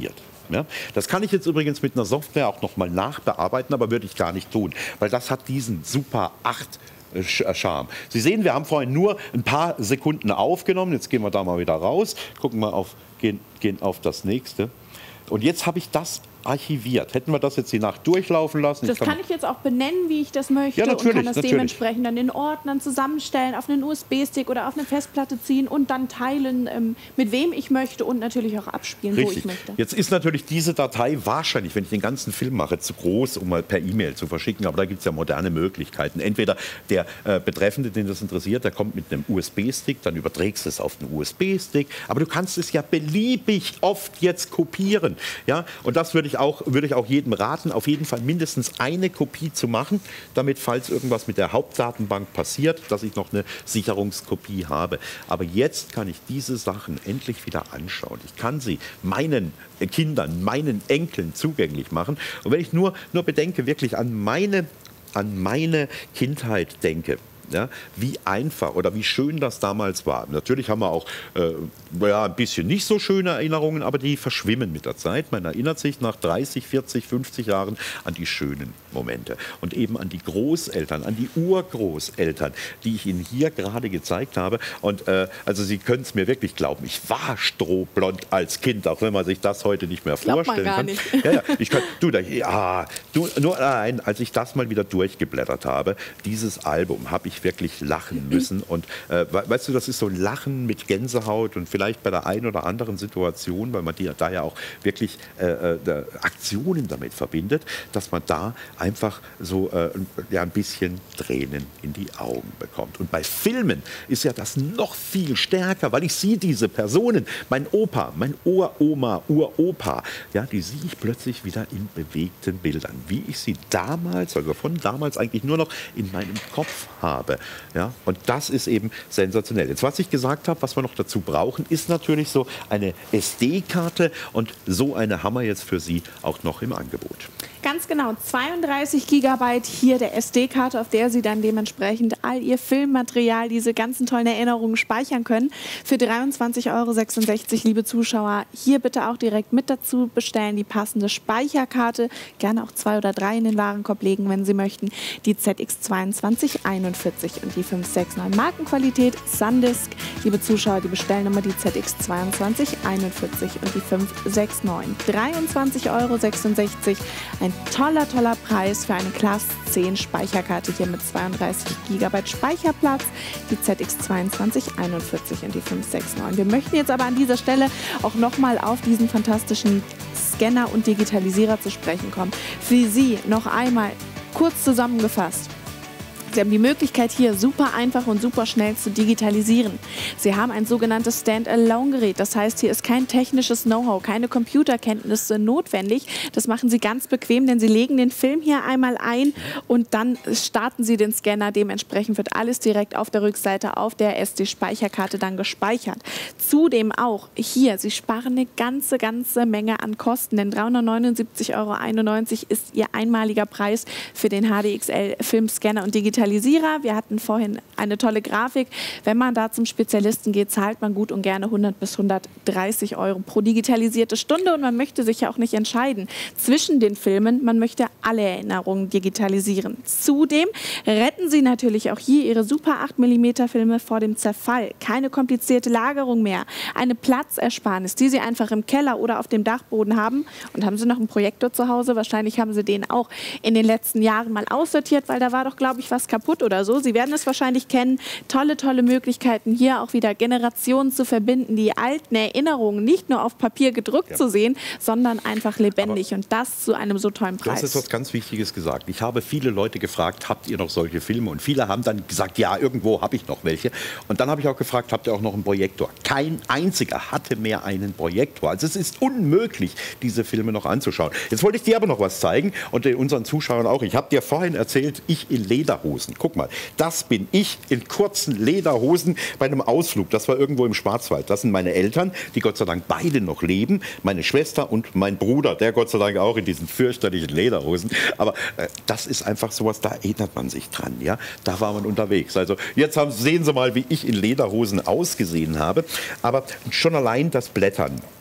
Ja? Das kann ich jetzt übrigens mit einer Software auch noch mal nachbearbeiten, aber würde ich gar nicht tun, weil das hat diesen Super acht Charme. Sie sehen, wir haben vorhin nur ein paar Sekunden aufgenommen. Jetzt gehen wir da mal wieder raus, gucken mal auf, gehen, gehen auf das nächste. Und jetzt habe ich das archiviert. Hätten wir das jetzt die Nacht durchlaufen lassen? Das ich kann, kann ich jetzt auch benennen, wie ich das möchte, ja, und kann das natürlich. dementsprechend dann in Ordnern zusammenstellen, auf einen U S B-Stick oder auf eine Festplatte ziehen und dann teilen, ähm, mit wem ich möchte, und natürlich auch abspielen, Richtig. wo ich möchte. Jetzt ist natürlich diese Datei wahrscheinlich, wenn ich den ganzen Film mache, zu groß, um mal per E-Mail zu verschicken, aber da gibt es ja moderne Möglichkeiten. Entweder der äh, Betreffende, den das interessiert, der kommt mit einem U S B-Stick, dann überträgst du es auf einen U S B-Stick, aber du kannst es ja beliebig oft jetzt kopieren. Ja? Und das würde ich auch, würde ich auch jedem raten, auf jeden Fall mindestens eine Kopie zu machen, damit, falls irgendwas mit der Hauptdatenbank passiert, dass ich noch eine Sicherungskopie habe. Aber jetzt kann ich diese Sachen endlich wieder anschauen. Ich kann sie meinen Kindern, meinen Enkeln zugänglich machen. Und wenn ich nur, nur bedenke, wirklich an meine, an meine Kindheit denke, ja, wie einfach oder wie schön das damals war. Natürlich haben wir auch äh, ja, ein bisschen nicht so schöne Erinnerungen, aber die verschwimmen mit der Zeit. Man erinnert sich nach dreißig, vierzig, fünfzig Jahren an die schönen Momente und eben an die Großeltern, an die Urgroßeltern, die ich Ihnen hier gerade gezeigt habe. Und äh, also Sie können es mir wirklich glauben, ich war strohblond als Kind, auch wenn man sich das heute nicht mehr Glaubt vorstellen man gar kann. nicht. Ja, ja, ich kann, du, da, ja, du, nur allein, als ich das mal wieder durchgeblättert habe, dieses Album, habe ich wirklich lachen müssen. Und äh, weißt du, das ist so ein Lachen mit Gänsehaut und vielleicht bei der einen oder anderen Situation, weil man die, da ja auch wirklich äh, äh, Aktionen damit verbindet, dass man da einfach so äh, ja, ein bisschen Tränen in die Augen bekommt. Und bei Filmen ist ja das noch viel stärker, weil ich sehe diese Personen, mein Opa, mein Uroma, Uropa, ja, die sehe ich plötzlich wieder in bewegten Bildern, wie ich sie damals, also von damals eigentlich nur noch in meinem Kopf habe. Ja, und das ist eben sensationell. Jetzt, was ich gesagt habe, was wir noch dazu brauchen, ist natürlich so eine S D-Karte, und so eine haben wir jetzt für Sie auch noch im Angebot. Ganz genau, zweiunddreißig Gigabyte hier der S D-Karte, auf der Sie dann dementsprechend all Ihr Filmmaterial, diese ganzen tollen Erinnerungen speichern können. Für dreiundzwanzig Euro sechsundsechzig, liebe Zuschauer, hier bitte auch direkt mit dazu bestellen, die passende Speicherkarte. Gerne auch zwei oder drei in den Warenkorb legen, wenn Sie möchten. Die Z X zweiundzwanzig einundvierzig und die fünf sechs neun Markenqualität SanDisk. Liebe Zuschauer, die Bestellnummer die Z X zweiundzwanzig einundvierzig und die fünf sechs neun. dreiundzwanzig Euro sechsundsechzig. Ein toller, toller Preis für eine Class zehn Speicherkarte hier mit zweiunddreißig Gigabyte Speicherplatz, die Z X zweiundzwanzig einundvierzig und die fünf sechs neun. Wir möchten jetzt aber an dieser Stelle auch nochmal auf diesen fantastischen Scanner und Digitalisierer zu sprechen kommen. Für Sie noch einmal kurz zusammengefasst. Sie haben die Möglichkeit, hier super einfach und super schnell zu digitalisieren. Sie haben ein sogenanntes Stand-alone-Gerät. Das heißt, hier ist kein technisches Know-how, keine Computerkenntnisse notwendig. Das machen Sie ganz bequem, denn Sie legen den Film hier einmal ein und dann starten Sie den Scanner. Dementsprechend wird alles direkt auf der Rückseite auf der S D-Speicherkarte dann gespeichert. Zudem auch hier, Sie sparen eine ganze, ganze Menge an Kosten, denn dreihundertneunundsiebzig Euro einundneunzig ist Ihr einmaliger Preis für den H D X L-Filmscanner und Digitalisierer. Wir hatten vorhin eine tolle Grafik. Wenn man da zum Spezialisten geht, zahlt man gut und gerne hundert bis hundertdreißig Euro pro digitalisierte Stunde. Und man möchte sich ja auch nicht entscheiden zwischen den Filmen. Man möchte alle Erinnerungen digitalisieren. Zudem retten Sie natürlich auch hier Ihre Super acht Millimeter Filme vor dem Zerfall. Keine komplizierte Lagerung mehr. Eine Platzersparnis, die Sie einfach im Keller oder auf dem Dachboden haben. Und haben Sie noch einen Projektor zu Hause? Wahrscheinlich haben Sie den auch in den letzten Jahren mal aussortiert, weil da war doch, glaube ich, was kaputt oder so. Sie werden es wahrscheinlich kennen. Tolle, tolle Möglichkeiten, hier auch wieder Generationen zu verbinden, die alten Erinnerungen nicht nur auf Papier gedruckt ja. zu sehen, sondern einfach lebendig. Aber und das zu einem so tollen Preis. Du hast jetzt was ganz Wichtiges gesagt. Ich habe viele Leute gefragt, habt ihr noch solche Filme? Und viele haben dann gesagt, ja, irgendwo habe ich noch welche. Und dann habe ich auch gefragt, habt ihr auch noch einen Projektor? Kein einziger hatte mehr einen Projektor. Also es ist unmöglich, diese Filme noch anzuschauen. Jetzt wollte ich dir aber noch was zeigen und unseren Zuschauern auch. Ich habe dir vorhin erzählt, ich in Lederhosen. Guck mal, das bin ich in kurzen Lederhosen bei einem Ausflug. Das war irgendwo im Schwarzwald. Das sind meine Eltern, die Gott sei Dank beide noch leben. Meine Schwester und mein Bruder, der Gott sei Dank auch in diesen fürchterlichen Lederhosen. Aber äh, das ist einfach sowas, da erinnert man sich dran. Ja? Da war man unterwegs. Also jetzt haben, sehen Sie mal, wie ich in Lederhosen ausgesehen habe. Aber schon allein das Blättern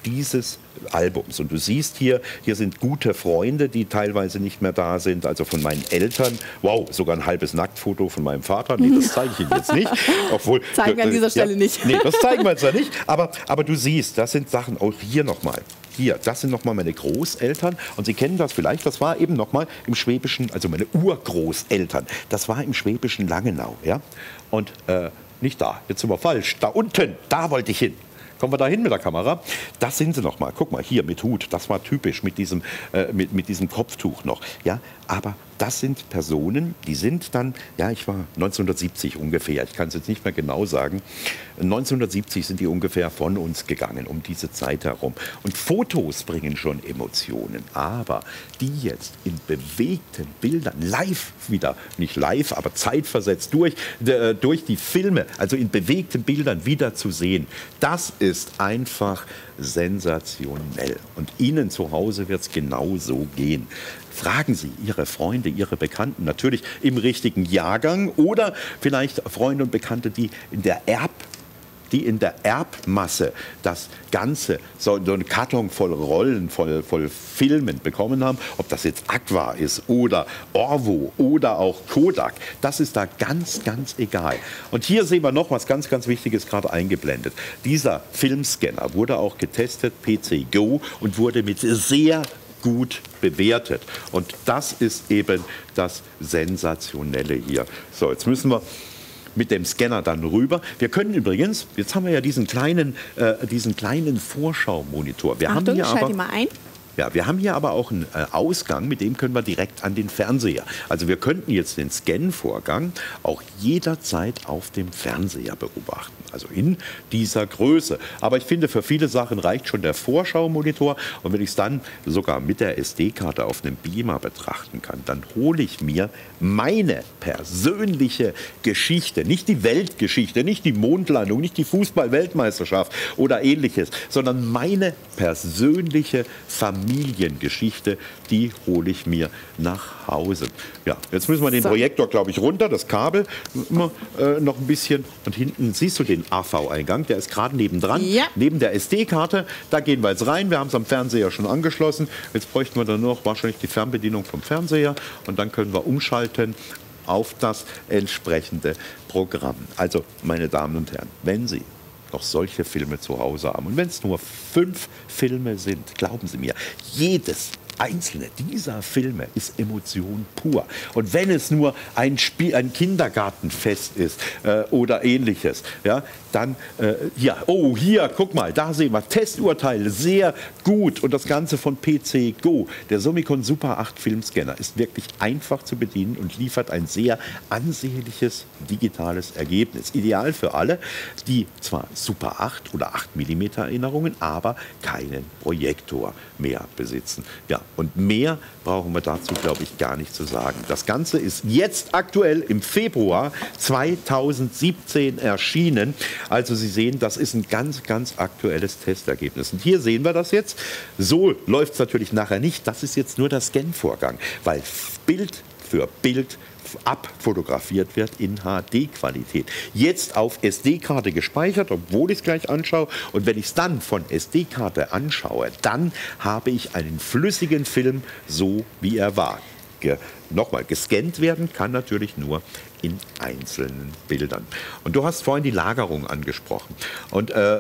dieses Albums. Und du siehst hier, hier sind gute Freunde, die teilweise nicht mehr da sind, also von meinen Eltern. Wow, sogar ein halbes Nacktfoto von meinem Vater. Nee, das zeige ich Ihnen jetzt nicht. Obwohl, zeigen wir an dieser Stelle ja, nicht. Nee, das zeigen wir jetzt ja nicht. Aber, aber du siehst, das sind Sachen, auch hier nochmal. Hier, das sind nochmal meine Großeltern und Sie kennen das vielleicht, das war eben nochmal im Schwäbischen, also meine Urgroßeltern, das war im Schwäbischen Langenau, ja, und äh, nicht da, jetzt sind wir falsch, da unten, da wollte ich hin. Kommen wir da hin mit der Kamera? Das sind sie noch mal. Guck mal, hier mit Hut. Das war typisch mit diesem, äh, mit, mit diesem Kopftuch noch. Ja, aber das sind Personen, die sind dann, ja, ich war neunzehnhundertsiebzig ungefähr, ich kann es jetzt nicht mehr genau sagen, neunzehnhundertsiebzig sind die ungefähr von uns gegangen, um diese Zeit herum. Und Fotos bringen schon Emotionen, aber die jetzt in bewegten Bildern, live wieder, nicht live, aber zeitversetzt durch, äh, durch die Filme, also in bewegten Bildern wieder zu sehen, das ist einfach sensationell. Und Ihnen zu Hause wird es genauso gehen. Fragen Sie Ihre Freunde, Ihre Bekannten, natürlich im richtigen Jahrgang oder vielleicht Freunde und Bekannte, die in der Erb die in der Erbmasse das Ganze, so, so einen Karton voll Rollen, voll, voll Filmen bekommen haben, ob das jetzt Aqua ist oder Orwo oder auch Kodak, das ist da ganz, ganz egal. Und hier sehen wir noch was ganz, ganz Wichtiges gerade eingeblendet. Dieser Filmscanner wurde auch getestet, P C Go, und wurde mit sehr gut bewertet. Und das ist eben das Sensationelle hier. So, jetzt müssen wir mit dem Scanner dann rüber. Wir können übrigens, jetzt haben wir ja diesen kleinen, äh, diesen kleinen Vorschaumonitor. Wir Achtung, haben hier schalte aber, ihn mal ein. Ja, wir haben hier aber auch einen äh, Ausgang, mit dem können wir direkt an den Fernseher. Also wir könnten jetzt den Scan-Vorgang auch jederzeit auf dem Fernseher beobachten. Also in dieser Größe. Aber ich finde, für viele Sachen reicht schon der Vorschaumonitor. Und wenn ich es dann sogar mit der S D-Karte auf einem Beamer betrachten kann, dann hole ich mir meine persönliche Geschichte, nicht die Weltgeschichte, nicht die Mondlandung, nicht die Fußball-Weltmeisterschaft oder ähnliches, sondern meine persönliche Familiengeschichte, die hole ich mir nach Hause. Ja, jetzt müssen wir den so. Projektor, glaube ich, runter, das Kabel immer, äh, noch ein bisschen. Und hinten siehst du den A V-Eingang, der ist gerade nebendran, ja. neben der S D-Karte. Da gehen wir jetzt rein. Wir haben es am Fernseher schon angeschlossen. Jetzt bräuchten wir dann nur noch wahrscheinlich die Fernbedienung vom Fernseher. Und dann können wir umschalten auf das entsprechende Programm. Also, meine Damen und Herren, wenn Sie noch solche Filme zu Hause haben, und wenn es nur fünf Filme sind, glauben Sie mir, jedes einzelne dieser Filme ist Emotion pur. Und wenn es nur ein Spiel, ein Kindergartenfest ist äh, oder ähnliches, ja, dann äh, ja, oh, hier, guck mal, da sehen wir Testurteile, sehr gut. Und das Ganze von P C Go. Der Summicon Super acht Filmscanner ist wirklich einfach zu bedienen und liefert ein sehr ansehnliches digitales Ergebnis. Ideal für alle, die zwar Super acht oder acht Millimeter Erinnerungen, aber keinen Projektor mehr besitzen. Ja, und mehr brauchen wir dazu, glaube ich, gar nicht zu sagen. Das Ganze ist jetzt aktuell im Februar zweitausendsiebzehn erschienen. Also Sie sehen, das ist ein ganz, ganz aktuelles Testergebnis. Und hier sehen wir das jetzt. So läuft es natürlich nachher nicht. Das ist jetzt nur der Scan-Vorgang, weil Bild für Bild abfotografiert wird in H D-Qualität. Jetzt auf S D-Karte gespeichert, obwohl ich es gleich anschaue. Und wenn ich es dann von S D-Karte anschaue, dann habe ich einen flüssigen Film, so wie er war. Ge Nochmal, gescannt werden kann natürlich nur in einzelnen Bildern. Und du hast vorhin die Lagerung angesprochen. Und äh,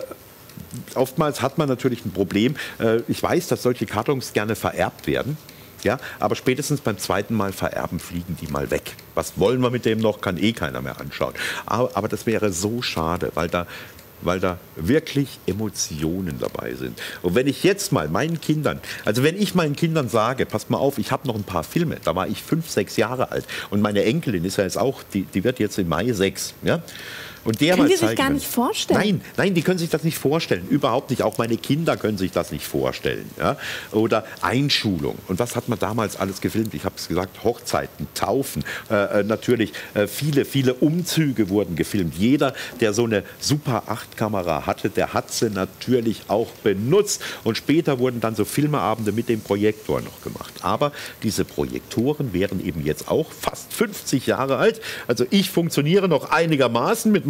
oftmals hat man natürlich ein Problem. Äh, ich weiß, dass solche Kartons gerne vererbt werden. Ja, aber spätestens beim zweiten Mal vererben fliegen die mal weg. Was wollen wir mit dem noch? Kann eh keiner mehr anschauen. Aber, aber das wäre so schade, weil da, weil da wirklich Emotionen dabei sind. Und wenn ich jetzt mal meinen Kindern, also wenn ich meinen Kindern sage, passt mal auf, ich habe noch ein paar Filme, da war ich fünf, sechs Jahre alt und meine Enkelin ist ja jetzt auch, die, die wird jetzt im Mai sechs, ja. Und der können mal die sich zeigen, gar nicht vorstellen? Nein, nein, die können sich das nicht vorstellen. Überhaupt nicht. Auch meine Kinder können sich das nicht vorstellen. Ja? Oder Einschulung. Und was hat man damals alles gefilmt? Ich habe es gesagt, Hochzeiten, Taufen. Äh, natürlich äh, viele, viele Umzüge wurden gefilmt. Jeder, der so eine Super acht Kamera hatte, der hat sie natürlich auch benutzt. Und später wurden dann so Filmeabende mit dem Projektor noch gemacht. Aber diese Projektoren wären eben jetzt auch fast fünfzig Jahre alt. Also ich funktioniere noch einigermaßen mit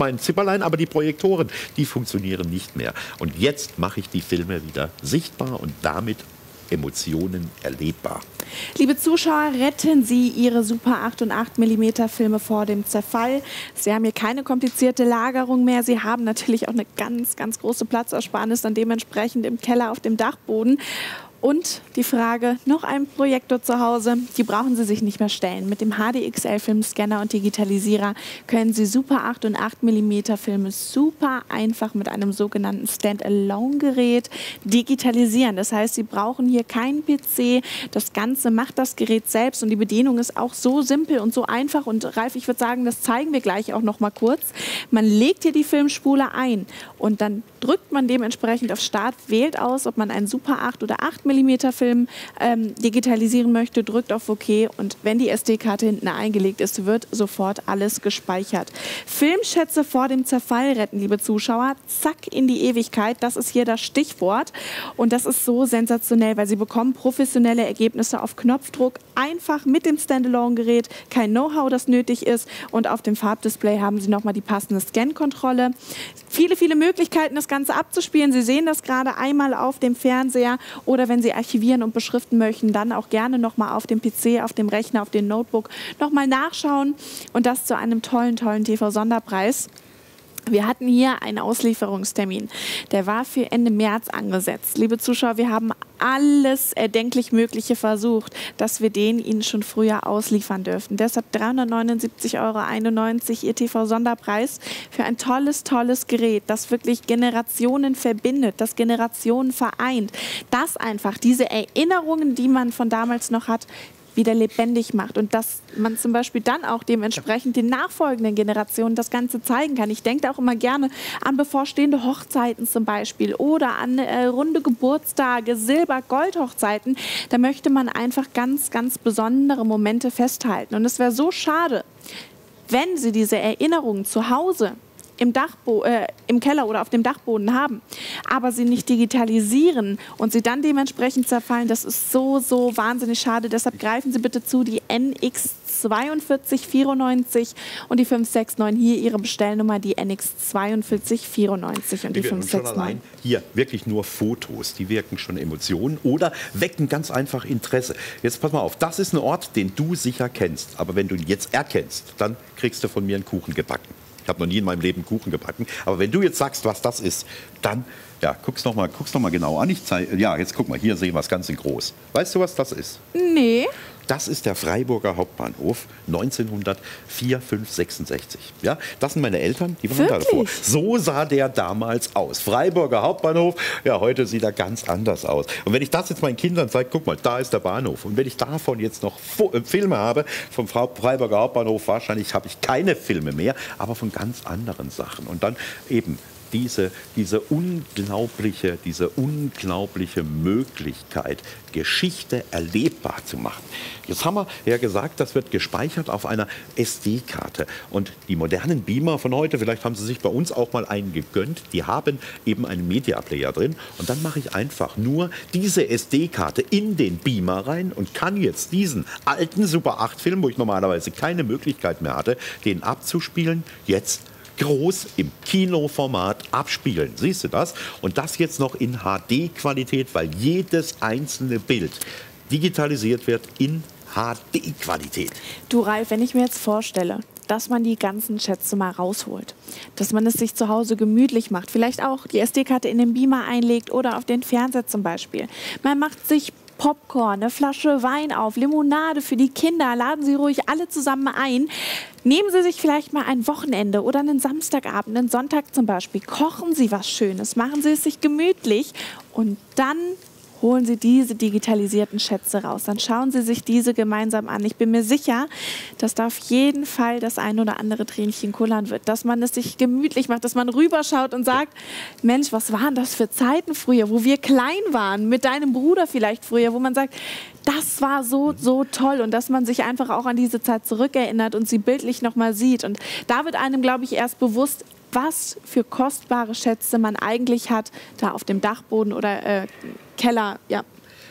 mein Zipperlein, aber die Projektoren, die funktionieren nicht mehr. Und jetzt mache ich die Filme wieder sichtbar und damit Emotionen erlebbar. Liebe Zuschauer, retten Sie Ihre Super acht und acht Millimeter Filme vor dem Zerfall. Sie haben hier keine komplizierte Lagerung mehr. Sie haben natürlich auch eine ganz, ganz große Platzersparnis dann dementsprechend im Keller auf dem Dachboden. Und die Frage, noch ein Projektor zu Hause, die brauchen Sie sich nicht mehr stellen. Mit dem H D X L-Filmscanner und Digitalisierer können Sie Super acht und acht Millimeter Filme super einfach mit einem sogenannten Stand-alone-Gerät digitalisieren. Das heißt, Sie brauchen hier keinen P C. Das Ganze macht das Gerät selbst und die Bedienung ist auch so simpel und so einfach. Und Ralf, ich würde sagen, das zeigen wir gleich auch noch mal kurz. Man legt hier die Filmspule ein und dann drückt man dementsprechend auf Start, wählt aus, ob man einen Super acht oder acht Millimeter Film ähm, digitalisieren möchte, drückt auf OK und wenn die S D-Karte hinten eingelegt ist, wird sofort alles gespeichert. Filmschätze vor dem Zerfall retten, liebe Zuschauer, zack in die Ewigkeit, das ist hier das Stichwort und das ist so sensationell, weil Sie bekommen professionelle Ergebnisse auf Knopfdruck, einfach mit dem Standalone-Gerät, kein Know-how, das nötig ist und auf dem Farbdisplay haben Sie nochmal die passende Scan-Kontrolle. Viele, viele Möglichkeiten, das Ganze abzuspielen. Sie sehen das gerade einmal auf dem Fernseher oder wenn Sie archivieren und beschriften möchten, dann auch gerne nochmal auf dem P C, auf dem Rechner, auf dem Notebook nochmal nachschauen und das zu einem tollen, tollen T V-Sonderpreis. Wir hatten hier einen Auslieferungstermin. Der war für Ende März angesetzt. Liebe Zuschauer, wir haben alles erdenklich Mögliche versucht, dass wir den Ihnen schon früher ausliefern dürften. Deshalb dreihundertneunundsiebzig Euro einundneunzig Ihr T V-Sonderpreis für ein tolles, tolles Gerät, das wirklich Generationen verbindet, das Generationen vereint. Das einfach, diese Erinnerungen, die man von damals noch hat, wieder lebendig macht und dass man zum Beispiel dann auch dementsprechend den nachfolgenden Generationen das Ganze zeigen kann. Ich denke da auch immer gerne an bevorstehende Hochzeiten zum Beispiel oder an äh, runde Geburtstage, Silber-, Gold-Hochzeiten. Da möchte man einfach ganz, ganz besondere Momente festhalten. Und es wäre so schade, wenn Sie diese Erinnerungen zu Hause Im, Dachbo äh, im Keller oder auf dem Dachboden haben, aber sie nicht digitalisieren und sie dann dementsprechend zerfallen, das ist so, so wahnsinnig schade. Deshalb greifen Sie bitte zu, die N X zweiundvierzig vierundneunzig und die fünf sechs neun, hier Ihre Bestellnummer, die N X zweiundvierzig vierundneunzig und die fünf sechs neun. Hier wirklich nur Fotos, die wirken schon Emotionen oder wecken ganz einfach Interesse. Jetzt pass mal auf, das ist ein Ort, den du sicher kennst, aber wenn du ihn jetzt erkennst, dann kriegst du von mir einen Kuchen gebacken. Ich habe noch nie in meinem Leben Kuchen gebacken. Aber wenn du jetzt sagst, was das ist, dann ja, guck's noch mal, guck's noch mal genau an. Ich zeig, ja, jetzt guck mal, hier sehen wir es ganz in groß. Weißt du, was das ist? Nee. Das ist der Freiburger Hauptbahnhof neunzehnhundertvier, fünf, sechsundsechzig. Ja, das sind meine Eltern, die waren da davor. So sah der damals aus. Freiburger Hauptbahnhof, ja, heute sieht er ganz anders aus. Und wenn ich das jetzt meinen Kindern zeige, guck mal, da ist der Bahnhof. Und wenn ich davon jetzt noch Fo- äh, Filme habe, vom Freiburger Hauptbahnhof, wahrscheinlich habe ich keine Filme mehr, aber von ganz anderen Sachen. Und dann eben Diese, diese, unglaubliche, diese unglaubliche Möglichkeit, Geschichte erlebbar zu machen. Jetzt haben wir ja gesagt, das wird gespeichert auf einer S D-Karte. Und die modernen Beamer von heute, vielleicht haben Sie sich bei uns auch mal einen gegönnt, die haben eben einen Media Player drin. Und dann mache ich einfach nur diese S D-Karte in den Beamer rein und kann jetzt diesen alten Super acht Film, wo ich normalerweise keine Möglichkeit mehr hatte, den abzuspielen, jetzt groß im Kinoformat abspielen. Siehst du das? Und das jetzt noch in H D-Qualität, weil jedes einzelne Bild digitalisiert wird in H D-Qualität. Du Ralf, wenn ich mir jetzt vorstelle, dass man die ganzen Schätze mal rausholt, dass man es sich zu Hause gemütlich macht, vielleicht auch die S D-Karte in den Beamer einlegt oder auf den Fernseher zum Beispiel. Man macht sich Popcorn, eine Flasche Wein auf, Limonade für die Kinder, laden Sie ruhig alle zusammen ein. Nehmen Sie sich vielleicht mal ein Wochenende oder einen Samstagabend, einen Sonntag zum Beispiel. Kochen Sie was Schönes, machen Sie es sich gemütlich und dann holen Sie diese digitalisierten Schätze raus. Dann schauen Sie sich diese gemeinsam an. Ich bin mir sicher, dass da auf jeden Fall das ein oder andere Tränchen kullern wird. Dass man es sich gemütlich macht, dass man rüberschaut und sagt, Mensch, was waren das für Zeiten früher, wo wir klein waren, mit deinem Bruder vielleicht früher, wo man sagt, das war so, so toll und dass man sich einfach auch an diese Zeit zurückerinnert und sie bildlich nochmal sieht. Und da wird einem, glaube ich, erst bewusst, was für kostbare Schätze man eigentlich hat, da auf dem Dachboden oder äh, Keller, ja.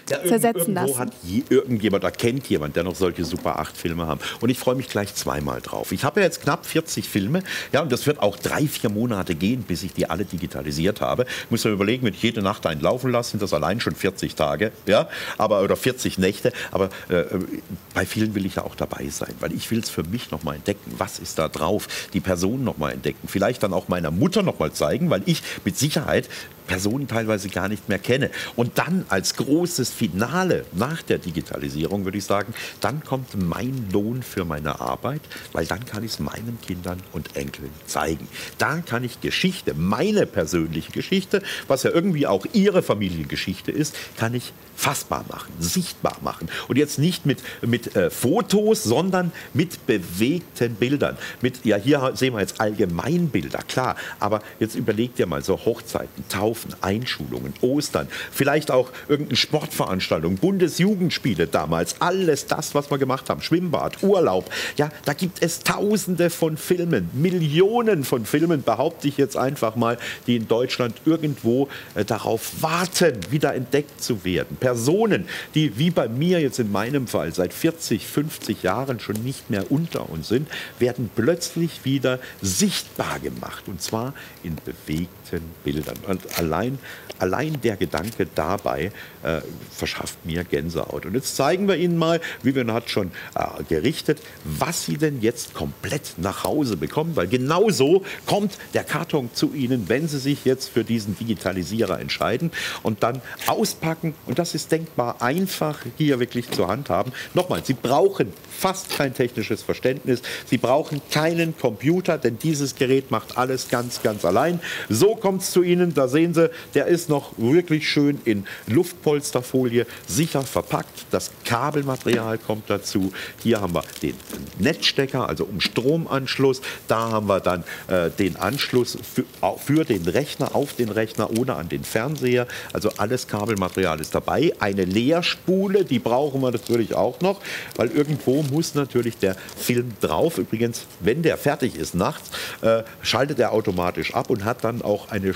ja, zersetzen irgendwo lassen. Hat je, irgendjemand, oder kennt jemand, der noch solche Super acht Filme haben. Und ich freue mich gleich zweimal drauf. Ich habe ja jetzt knapp vierzig Filme, ja, und das wird auch drei, vier Monate gehen, bis ich die alle digitalisiert habe. Ich muss mir überlegen, wenn ich jede Nacht einen laufen lasse, sind das allein schon vierzig Tage, ja, aber, oder vierzig Nächte. Aber äh, bei vielen will ich ja auch dabei sein, weil ich will es für mich noch mal entdecken. Was ist da drauf? Die Personen noch mal entdecken. Vielleicht dann auch meiner Mutter noch mal zeigen, weil ich mit Sicherheit Personen teilweise gar nicht mehr kenne. Und dann als großes Finale nach der Digitalisierung würde ich sagen, dann kommt mein Lohn für meine Arbeit, weil dann kann ich es meinen Kindern und Enkeln zeigen. Da kann ich Geschichte, meine persönliche Geschichte, was ja irgendwie auch ihre Familiengeschichte ist, kann ich fassbar machen, sichtbar machen. Und jetzt nicht mit, mit äh, Fotos, sondern mit bewegten Bildern. Mit, ja, hier sehen wir jetzt Allgemeinbilder, klar. Aber jetzt überlegt ihr mal so Hochzeiten, Taufen, Einschulungen, Ostern, vielleicht auch irgendeine Sportveranstaltung, Bundesjugendspiele damals, alles das, was wir gemacht haben, Schwimmbad, Urlaub. Ja, da gibt es Tausende von Filmen, Millionen von Filmen, behaupte ich jetzt einfach mal, die in Deutschland irgendwo äh, darauf warten, wieder entdeckt zu werden. Personen, die wie bei mir jetzt in meinem Fall seit vierzig, fünfzig Jahren schon nicht mehr unter uns sind, werden plötzlich wieder sichtbar gemacht. Und zwar in bewegten Bildern. Und allein, allein der Gedanke dabei äh, verschafft mir Gänsehaut. Und jetzt zeigen wir Ihnen mal, Vivian hat schon äh, gerichtet, was Sie denn jetzt komplett nach Hause bekommen. Weil genau so kommt der Karton zu Ihnen, wenn Sie sich jetzt für diesen Digitalisierer entscheiden und dann auspacken. Und das ist denkbar einfach hier wirklich zur Hand haben. Nochmal, Sie brauchen fast kein technisches Verständnis. Sie brauchen keinen Computer, denn dieses Gerät macht alles ganz, ganz allein. So kommt es zu Ihnen. Da sehen Sie, der ist noch wirklich schön in Luftpolsterfolie sicher verpackt. Das Kabelmaterial kommt dazu. Hier haben wir den Netzstecker, also um Stromanschluss. Da haben wir dann äh, den Anschluss für, für den Rechner, auf den Rechner oder an den Fernseher. Also alles Kabelmaterial ist dabei. Eine Leerspule, die brauchen wir natürlich auch noch, weil irgendwo muss natürlich der Film drauf. Übrigens, wenn der fertig ist nachts, äh, schaltet er automatisch ab und hat dann auch eine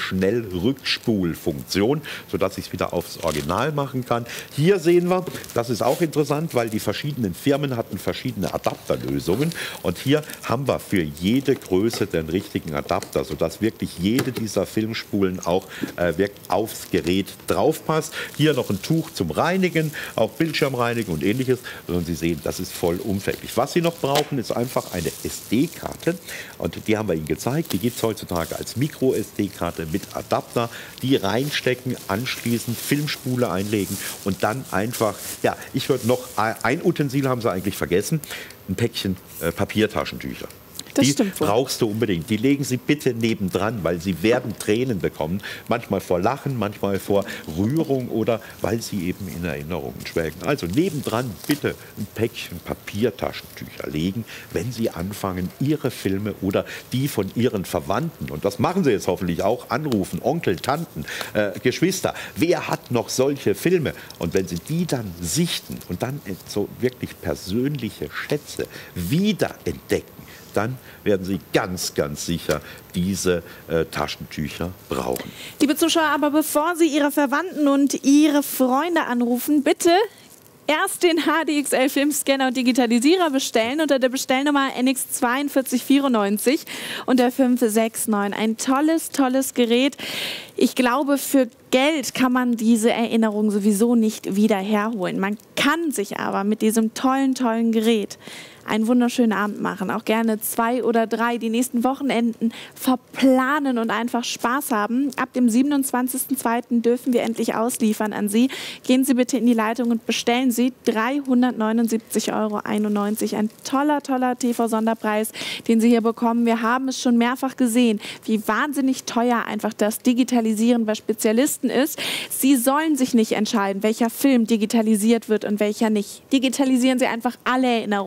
Schnellrückspulfunktion, sodass ich es wieder aufs Original machen kann. Hier sehen wir, das ist auch interessant, weil die verschiedenen Firmen hatten verschiedene Adapterlösungen. Und hier haben wir für jede Größe den richtigen Adapter, sodass wirklich jede dieser Filmspulen auch äh, aufs Gerät draufpasst. Hier noch ein Tuch zum Reinigen, auch Bildschirmreinigen und ähnliches. Und Sie sehen, das ist vollumfänglich. Was Sie noch brauchen, ist einfach eine S D-Karte. Und die haben wir Ihnen gezeigt. Die gibt es heutzutage als Micro-S D-Karte mit Adapter. Die reinstecken, anschließend Filmspule einlegen und dann einfach, ja, ich würde noch, ein Utensil haben Sie eigentlich vergessen, ein Päckchen äh, Papiertaschentücher. Das die stimmt wohl. brauchst du unbedingt. Die legen Sie bitte nebendran, weil Sie werden Tränen bekommen. Manchmal vor Lachen, manchmal vor Rührung oder weil Sie eben in Erinnerungen schwelgen. Also nebendran bitte ein Päckchen Papiertaschentücher legen, wenn Sie anfangen, Ihre Filme oder die von Ihren Verwandten, und das machen Sie jetzt hoffentlich auch, anrufen, Onkel, Tanten, äh, Geschwister. Wer hat noch solche Filme? Und wenn Sie die dann sichten und dann so wirklich persönliche Schätze wiederentdecken, dann werden Sie ganz, ganz sicher diese äh, Taschentücher brauchen. Liebe Zuschauer, aber bevor Sie Ihre Verwandten und Ihre Freunde anrufen, bitte erst den H D X L Filmscanner und Digitalisierer bestellen unter der Bestellnummer N X zwei vier vier neun und der fünf sechs neun. Ein tolles, tolles Gerät. Ich glaube, für Geld kann man diese Erinnerung sowieso nicht wieder herholen. Man kann sich aber mit diesem tollen, tollen Gerät einen wunderschönen Abend machen. Auch gerne zwei oder drei die nächsten Wochenenden verplanen und einfach Spaß haben. Ab dem siebenundzwanzigsten zweiten dürfen wir endlich ausliefern an Sie. Gehen Sie bitte in die Leitung und bestellen Sie dreihundertneunundsiebzig Euro einundneunzig. Ein toller, toller T V-Sonderpreis, den Sie hier bekommen. Wir haben es schon mehrfach gesehen, wie wahnsinnig teuer einfach das Digitalisieren bei Spezialisten ist. Sie sollen sich nicht entscheiden, welcher Film digitalisiert wird und welcher nicht. Digitalisieren Sie einfach alle Erinnerungen und Schätze,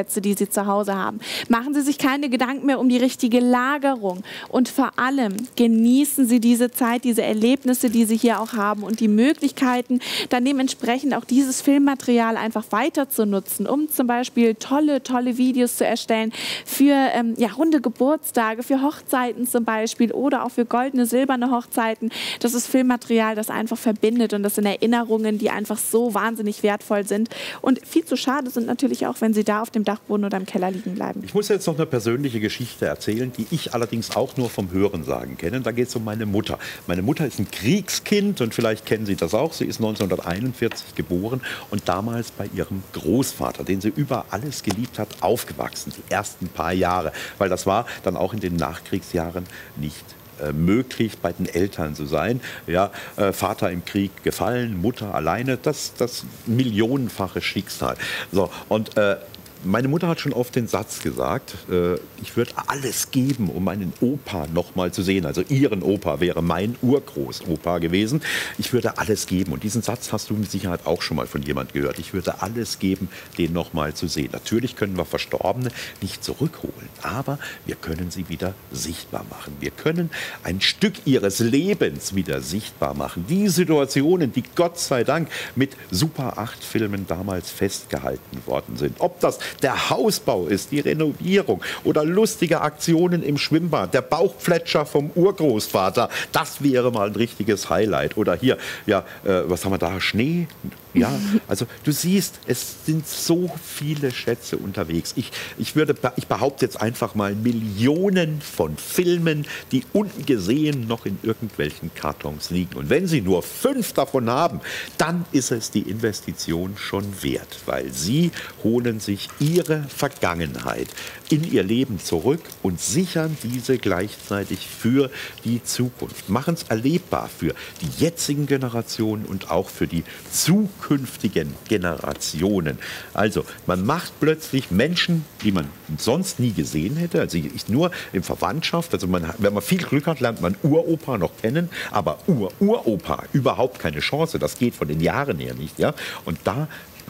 Schätze, die Sie zu Hause haben. Machen Sie sich keine Gedanken mehr um die richtige Lagerung. Und vor allem genießen Sie diese Zeit, diese Erlebnisse, die Sie hier auch haben und die Möglichkeiten, dann dementsprechend auch dieses Filmmaterial einfach weiter zu nutzen, um zum Beispiel tolle, tolle Videos zu erstellen für ähm, ja, runde Geburtstage, für Hochzeiten zum Beispiel oder auch für goldene, silberne Hochzeiten. Das ist Filmmaterial, das einfach verbindet und das sind Erinnerungen, die einfach so wahnsinnig wertvoll sind. Und viel zu schade sind natürlich auch, wenn sie da auf dem Dachboden oder im Keller liegen bleiben. Ich muss jetzt noch eine persönliche Geschichte erzählen, die ich allerdings auch nur vom Hörensagen kenne. Da geht es um meine Mutter. Meine Mutter ist ein Kriegskind und vielleicht kennen Sie das auch. Sie ist neunzehnhunderteinundvierzig geboren und damals bei ihrem Großvater, den sie über alles geliebt hat, aufgewachsen. Die ersten paar Jahre, weil das war dann auch in den Nachkriegsjahren nicht äh, möglich, bei den Eltern zu sein. Ja, äh, Vater im Krieg gefallen, Mutter alleine, das, das millionenfache Schicksal. So, und äh, meine Mutter hat schon oft den Satz gesagt, äh, ich würde alles geben, um meinen Opa noch mal zu sehen. Also ihren Opa wäre mein Urgroßopa gewesen. Ich würde alles geben. Und diesen Satz hast du mit Sicherheit auch schon mal von jemand gehört. Ich würde alles geben, den noch mal zu sehen. Natürlich können wir Verstorbene nicht zurückholen, aber wir können sie wieder sichtbar machen. Wir können ein Stück ihres Lebens wieder sichtbar machen. Die Situationen, die Gott sei Dank mit Super acht Filmen damals festgehalten worden sind. Ob das der Hausbau ist, die Renovierung oder lustige Aktionen im Schwimmbad, der Bauchplätscher vom Urgroßvater, das wäre mal ein richtiges Highlight. Oder hier, ja, äh, was haben wir da, Schnee? Ja, also du siehst, es sind so viele Schätze unterwegs. Ich, ich, würde, ich behaupte jetzt einfach mal Millionen von Filmen, die ungesehen noch in irgendwelchen Kartons liegen. Und wenn Sie nur fünf davon haben, dann ist es die Investition schon wert, weil Sie holen sich Ihre Vergangenheit in Ihr Leben zurück und sichern diese gleichzeitig für die Zukunft. Machen es erlebbar für die jetzigen Generationen und auch für die zukünftigen Generationen. Also man macht plötzlich Menschen, die man sonst nie gesehen hätte, also ich nur in Verwandtschaft, also man, wenn man viel Glück hat, lernt man Uropa noch kennen, aber Ur-Uropa überhaupt keine Chance, das geht von den Jahren her nicht. Ja? Und da,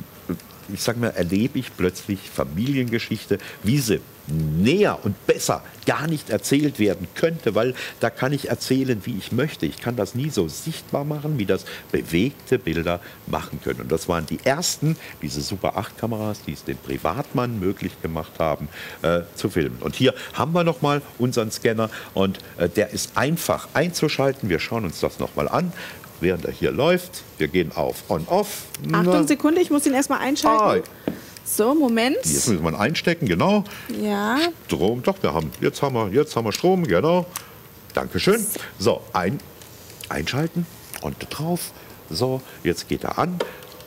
ich sage mal, erlebe ich plötzlich Familiengeschichte, wie sie näher und besser gar nicht erzählt werden könnte, weil da kann ich erzählen, wie ich möchte. Ich kann das nie so sichtbar machen, wie das bewegte Bilder machen können. Und das waren die ersten, diese Super acht Kameras, die es den Privatmann möglich gemacht haben, äh, zu filmen. Und hier haben wir noch mal unseren Scanner und äh, der ist einfach einzuschalten. Wir schauen uns das noch mal an, während er hier läuft. Wir gehen auf On-Off. Achtung, Sekunde, ich muss ihn erstmal einschalten. Ah. So, Moment. Jetzt müssen wir ihn einstecken, genau. Ja. Strom, doch, wir haben, jetzt haben wir, jetzt haben wir Strom, genau. Dankeschön. So, ein, einschalten und drauf. So, jetzt geht er an.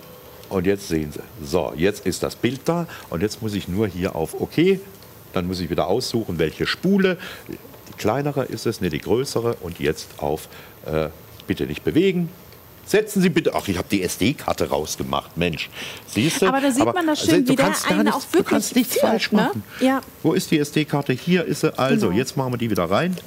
Und jetzt sehen Sie. So, jetzt ist das Bild da. Und jetzt muss ich nur hier auf OK. Dann muss ich wieder aussuchen, welche Spule. Die kleinere ist es, ne, die größere. Und jetzt auf äh, bitte nicht bewegen. Setzen Sie bitte, ach, ich habe die S D-Karte rausgemacht, Mensch. Siehst du? Aber da sieht Aber, man das schön, du wie der kannst eine nicht, auch du wirklich kannst nichts führt, falsch ne? machen. Ja. Wo ist die S D-Karte? Hier ist sie. Also, Genau. Jetzt machen wir die wieder rein.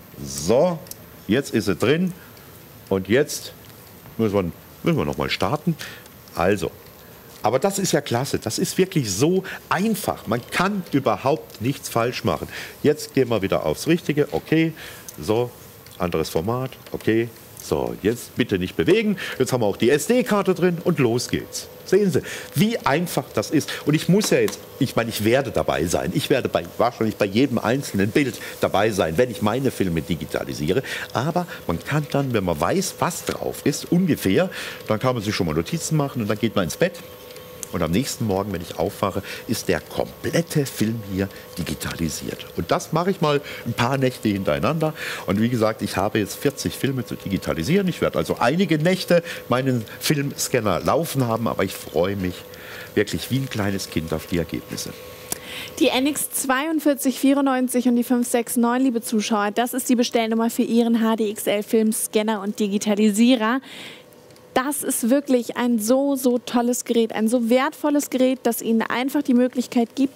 So, jetzt ist sie drin. Und jetzt müssen wir, müssen wir noch mal starten. Also, aber das ist ja klasse. Das ist wirklich so einfach. Man kann überhaupt nichts falsch machen. Jetzt gehen wir wieder aufs Richtige. Okay, so, anderes Format. Okay. So, jetzt bitte nicht bewegen. Jetzt haben wir auch die S D-Karte drin und los geht's. Sehen Sie, wie einfach das ist. Und ich muss ja jetzt, ich meine, ich werde dabei sein. Ich werde bei, wahrscheinlich bei jedem einzelnen Bild dabei sein, wenn ich meine Filme digitalisiere. Aber man kann dann, wenn man weiß, was drauf ist, ungefähr, dann kann man sich schon mal Notizen machen und dann geht man ins Bett. Und am nächsten Morgen, wenn ich aufwache, ist der komplette Film hier digitalisiert. Und das mache ich mal ein paar Nächte hintereinander. Und wie gesagt, ich habe jetzt vierzig Filme zu digitalisieren. Ich werde also einige Nächte meinen Filmscanner laufen haben. Aber ich freue mich wirklich wie ein kleines Kind auf die Ergebnisse. Die N X zweiundvierzig vierundneunzig und die fünf sechs neun, liebe Zuschauer, das ist die Bestellnummer für Ihren H D X L-Filmscanner und Digitalisierer. Das ist wirklich ein so, so tolles Gerät, ein so wertvolles Gerät, das Ihnen einfach die Möglichkeit gibt,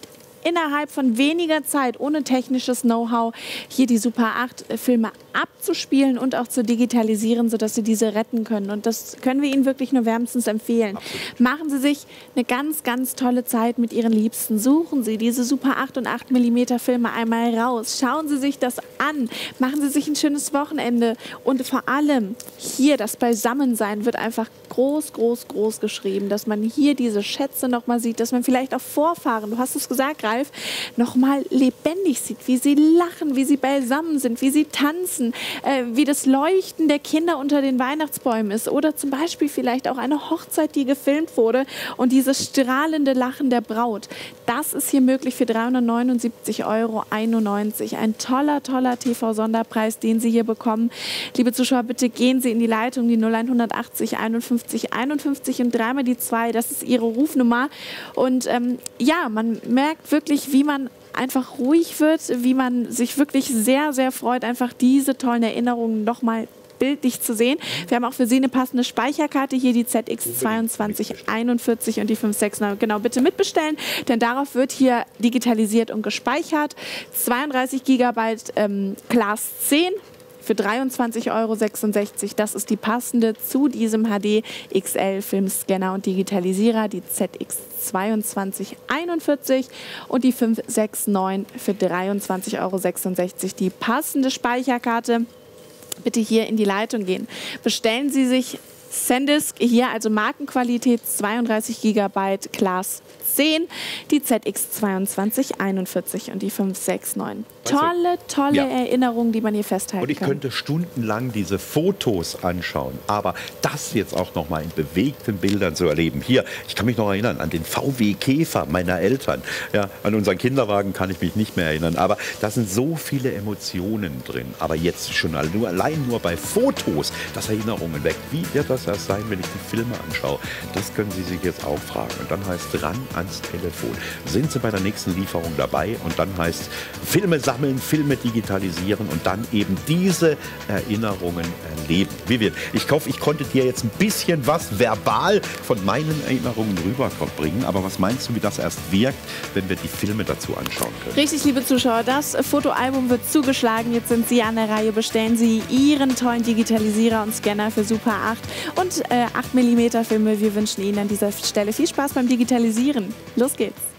innerhalb von weniger Zeit, ohne technisches Know-how, hier die Super acht Filme abzuspielen und auch zu digitalisieren, sodass Sie diese retten können. Und das können wir Ihnen wirklich nur wärmstens empfehlen. Absolut. Machen Sie sich eine ganz, ganz tolle Zeit mit Ihren Liebsten. Suchen Sie diese Super acht und acht Millimeter Filme einmal raus. Schauen Sie sich das an. Machen Sie sich ein schönes Wochenende. Und vor allem hier das Beisammensein wird einfach groß, groß, groß geschrieben, dass man hier diese Schätze noch mal sieht, dass man vielleicht auch Vorfahren, du hast es gesagt, Ralf, noch mal lebendig sieht, wie sie lachen, wie sie beisammen sind, wie sie tanzen, äh, wie das Leuchten der Kinder unter den Weihnachtsbäumen ist oder zum Beispiel vielleicht auch eine Hochzeit, die gefilmt wurde und dieses strahlende Lachen der Braut. Das ist hier möglich für dreihundertneunundsiebzig Euro einundneunzig. Ein toller, toller T V-Sonderpreis, den Sie hier bekommen. Liebe Zuschauer, bitte gehen Sie in die Leitung, die null achtzig einundfünfzig einundfünfzig und dreimal die zwei. Das ist Ihre Rufnummer. Und ähm, ja, man merkt wirklich, wie man einfach ruhig wird, wie man sich wirklich sehr, sehr freut, einfach diese tollen Erinnerungen nochmal bildlich zu sehen. Wir haben auch für Sie eine passende Speicherkarte, hier die Z X zweiundzwanzig einundvierzig und die fünf sechs neun. Genau, bitte mitbestellen, denn darauf wird hier digitalisiert und gespeichert. zweiunddreißig Gigabyte ähm, Class zehn. Für dreiundzwanzig Euro sechsundsechzig. Das ist die passende zu diesem H D X L-Filmscanner und Digitalisierer, die Z X zweiundzwanzig einundvierzig und die fünf sechs neun für dreiundzwanzig Euro sechsundsechzig. Die passende Speicherkarte. Bitte hier in die Leitung gehen. Bestellen Sie sich SanDisk, hier also Markenqualität, zweiunddreißig Gigabyte Class zehn, die Z X zweiundzwanzig einundvierzig und die fünf sechs neun. Tolle, tolle ja. Erinnerungen, die man hier festhalten kann. Und ich kann. könnte stundenlang diese Fotos anschauen, aber das jetzt auch noch mal in bewegten Bildern zu erleben. Hier, ich kann mich noch erinnern an den V W Käfer meiner Eltern. Ja, an unseren Kinderwagen kann ich mich nicht mehr erinnern, aber da sind so viele Emotionen drin. Aber jetzt schon nur, allein nur bei Fotos, das Erinnerungen weg. Wie wird das erst sein, wenn ich die Filme anschaue? Das können Sie sich jetzt auch fragen. Und dann heißt dran ans Telefon. Sind Sie bei der nächsten Lieferung dabei? Und dann heißt Filme sammeln, Filme digitalisieren und dann eben diese Erinnerungen erleben. Vivian, ich hoffe, ich konnte dir jetzt ein bisschen was verbal von meinen Erinnerungen rüberbringen. Aber was meinst du, wie das erst wirkt, wenn wir die Filme dazu anschauen können? Richtig, liebe Zuschauer, das Fotoalbum wird zugeschlagen. Jetzt sind Sie an der Reihe. Bestellen Sie Ihren tollen Digitalisierer und Scanner für Super acht und äh, acht Millimeter Filme. Wir wünschen Ihnen an dieser Stelle viel Spaß beim Digitalisieren. Los geht's!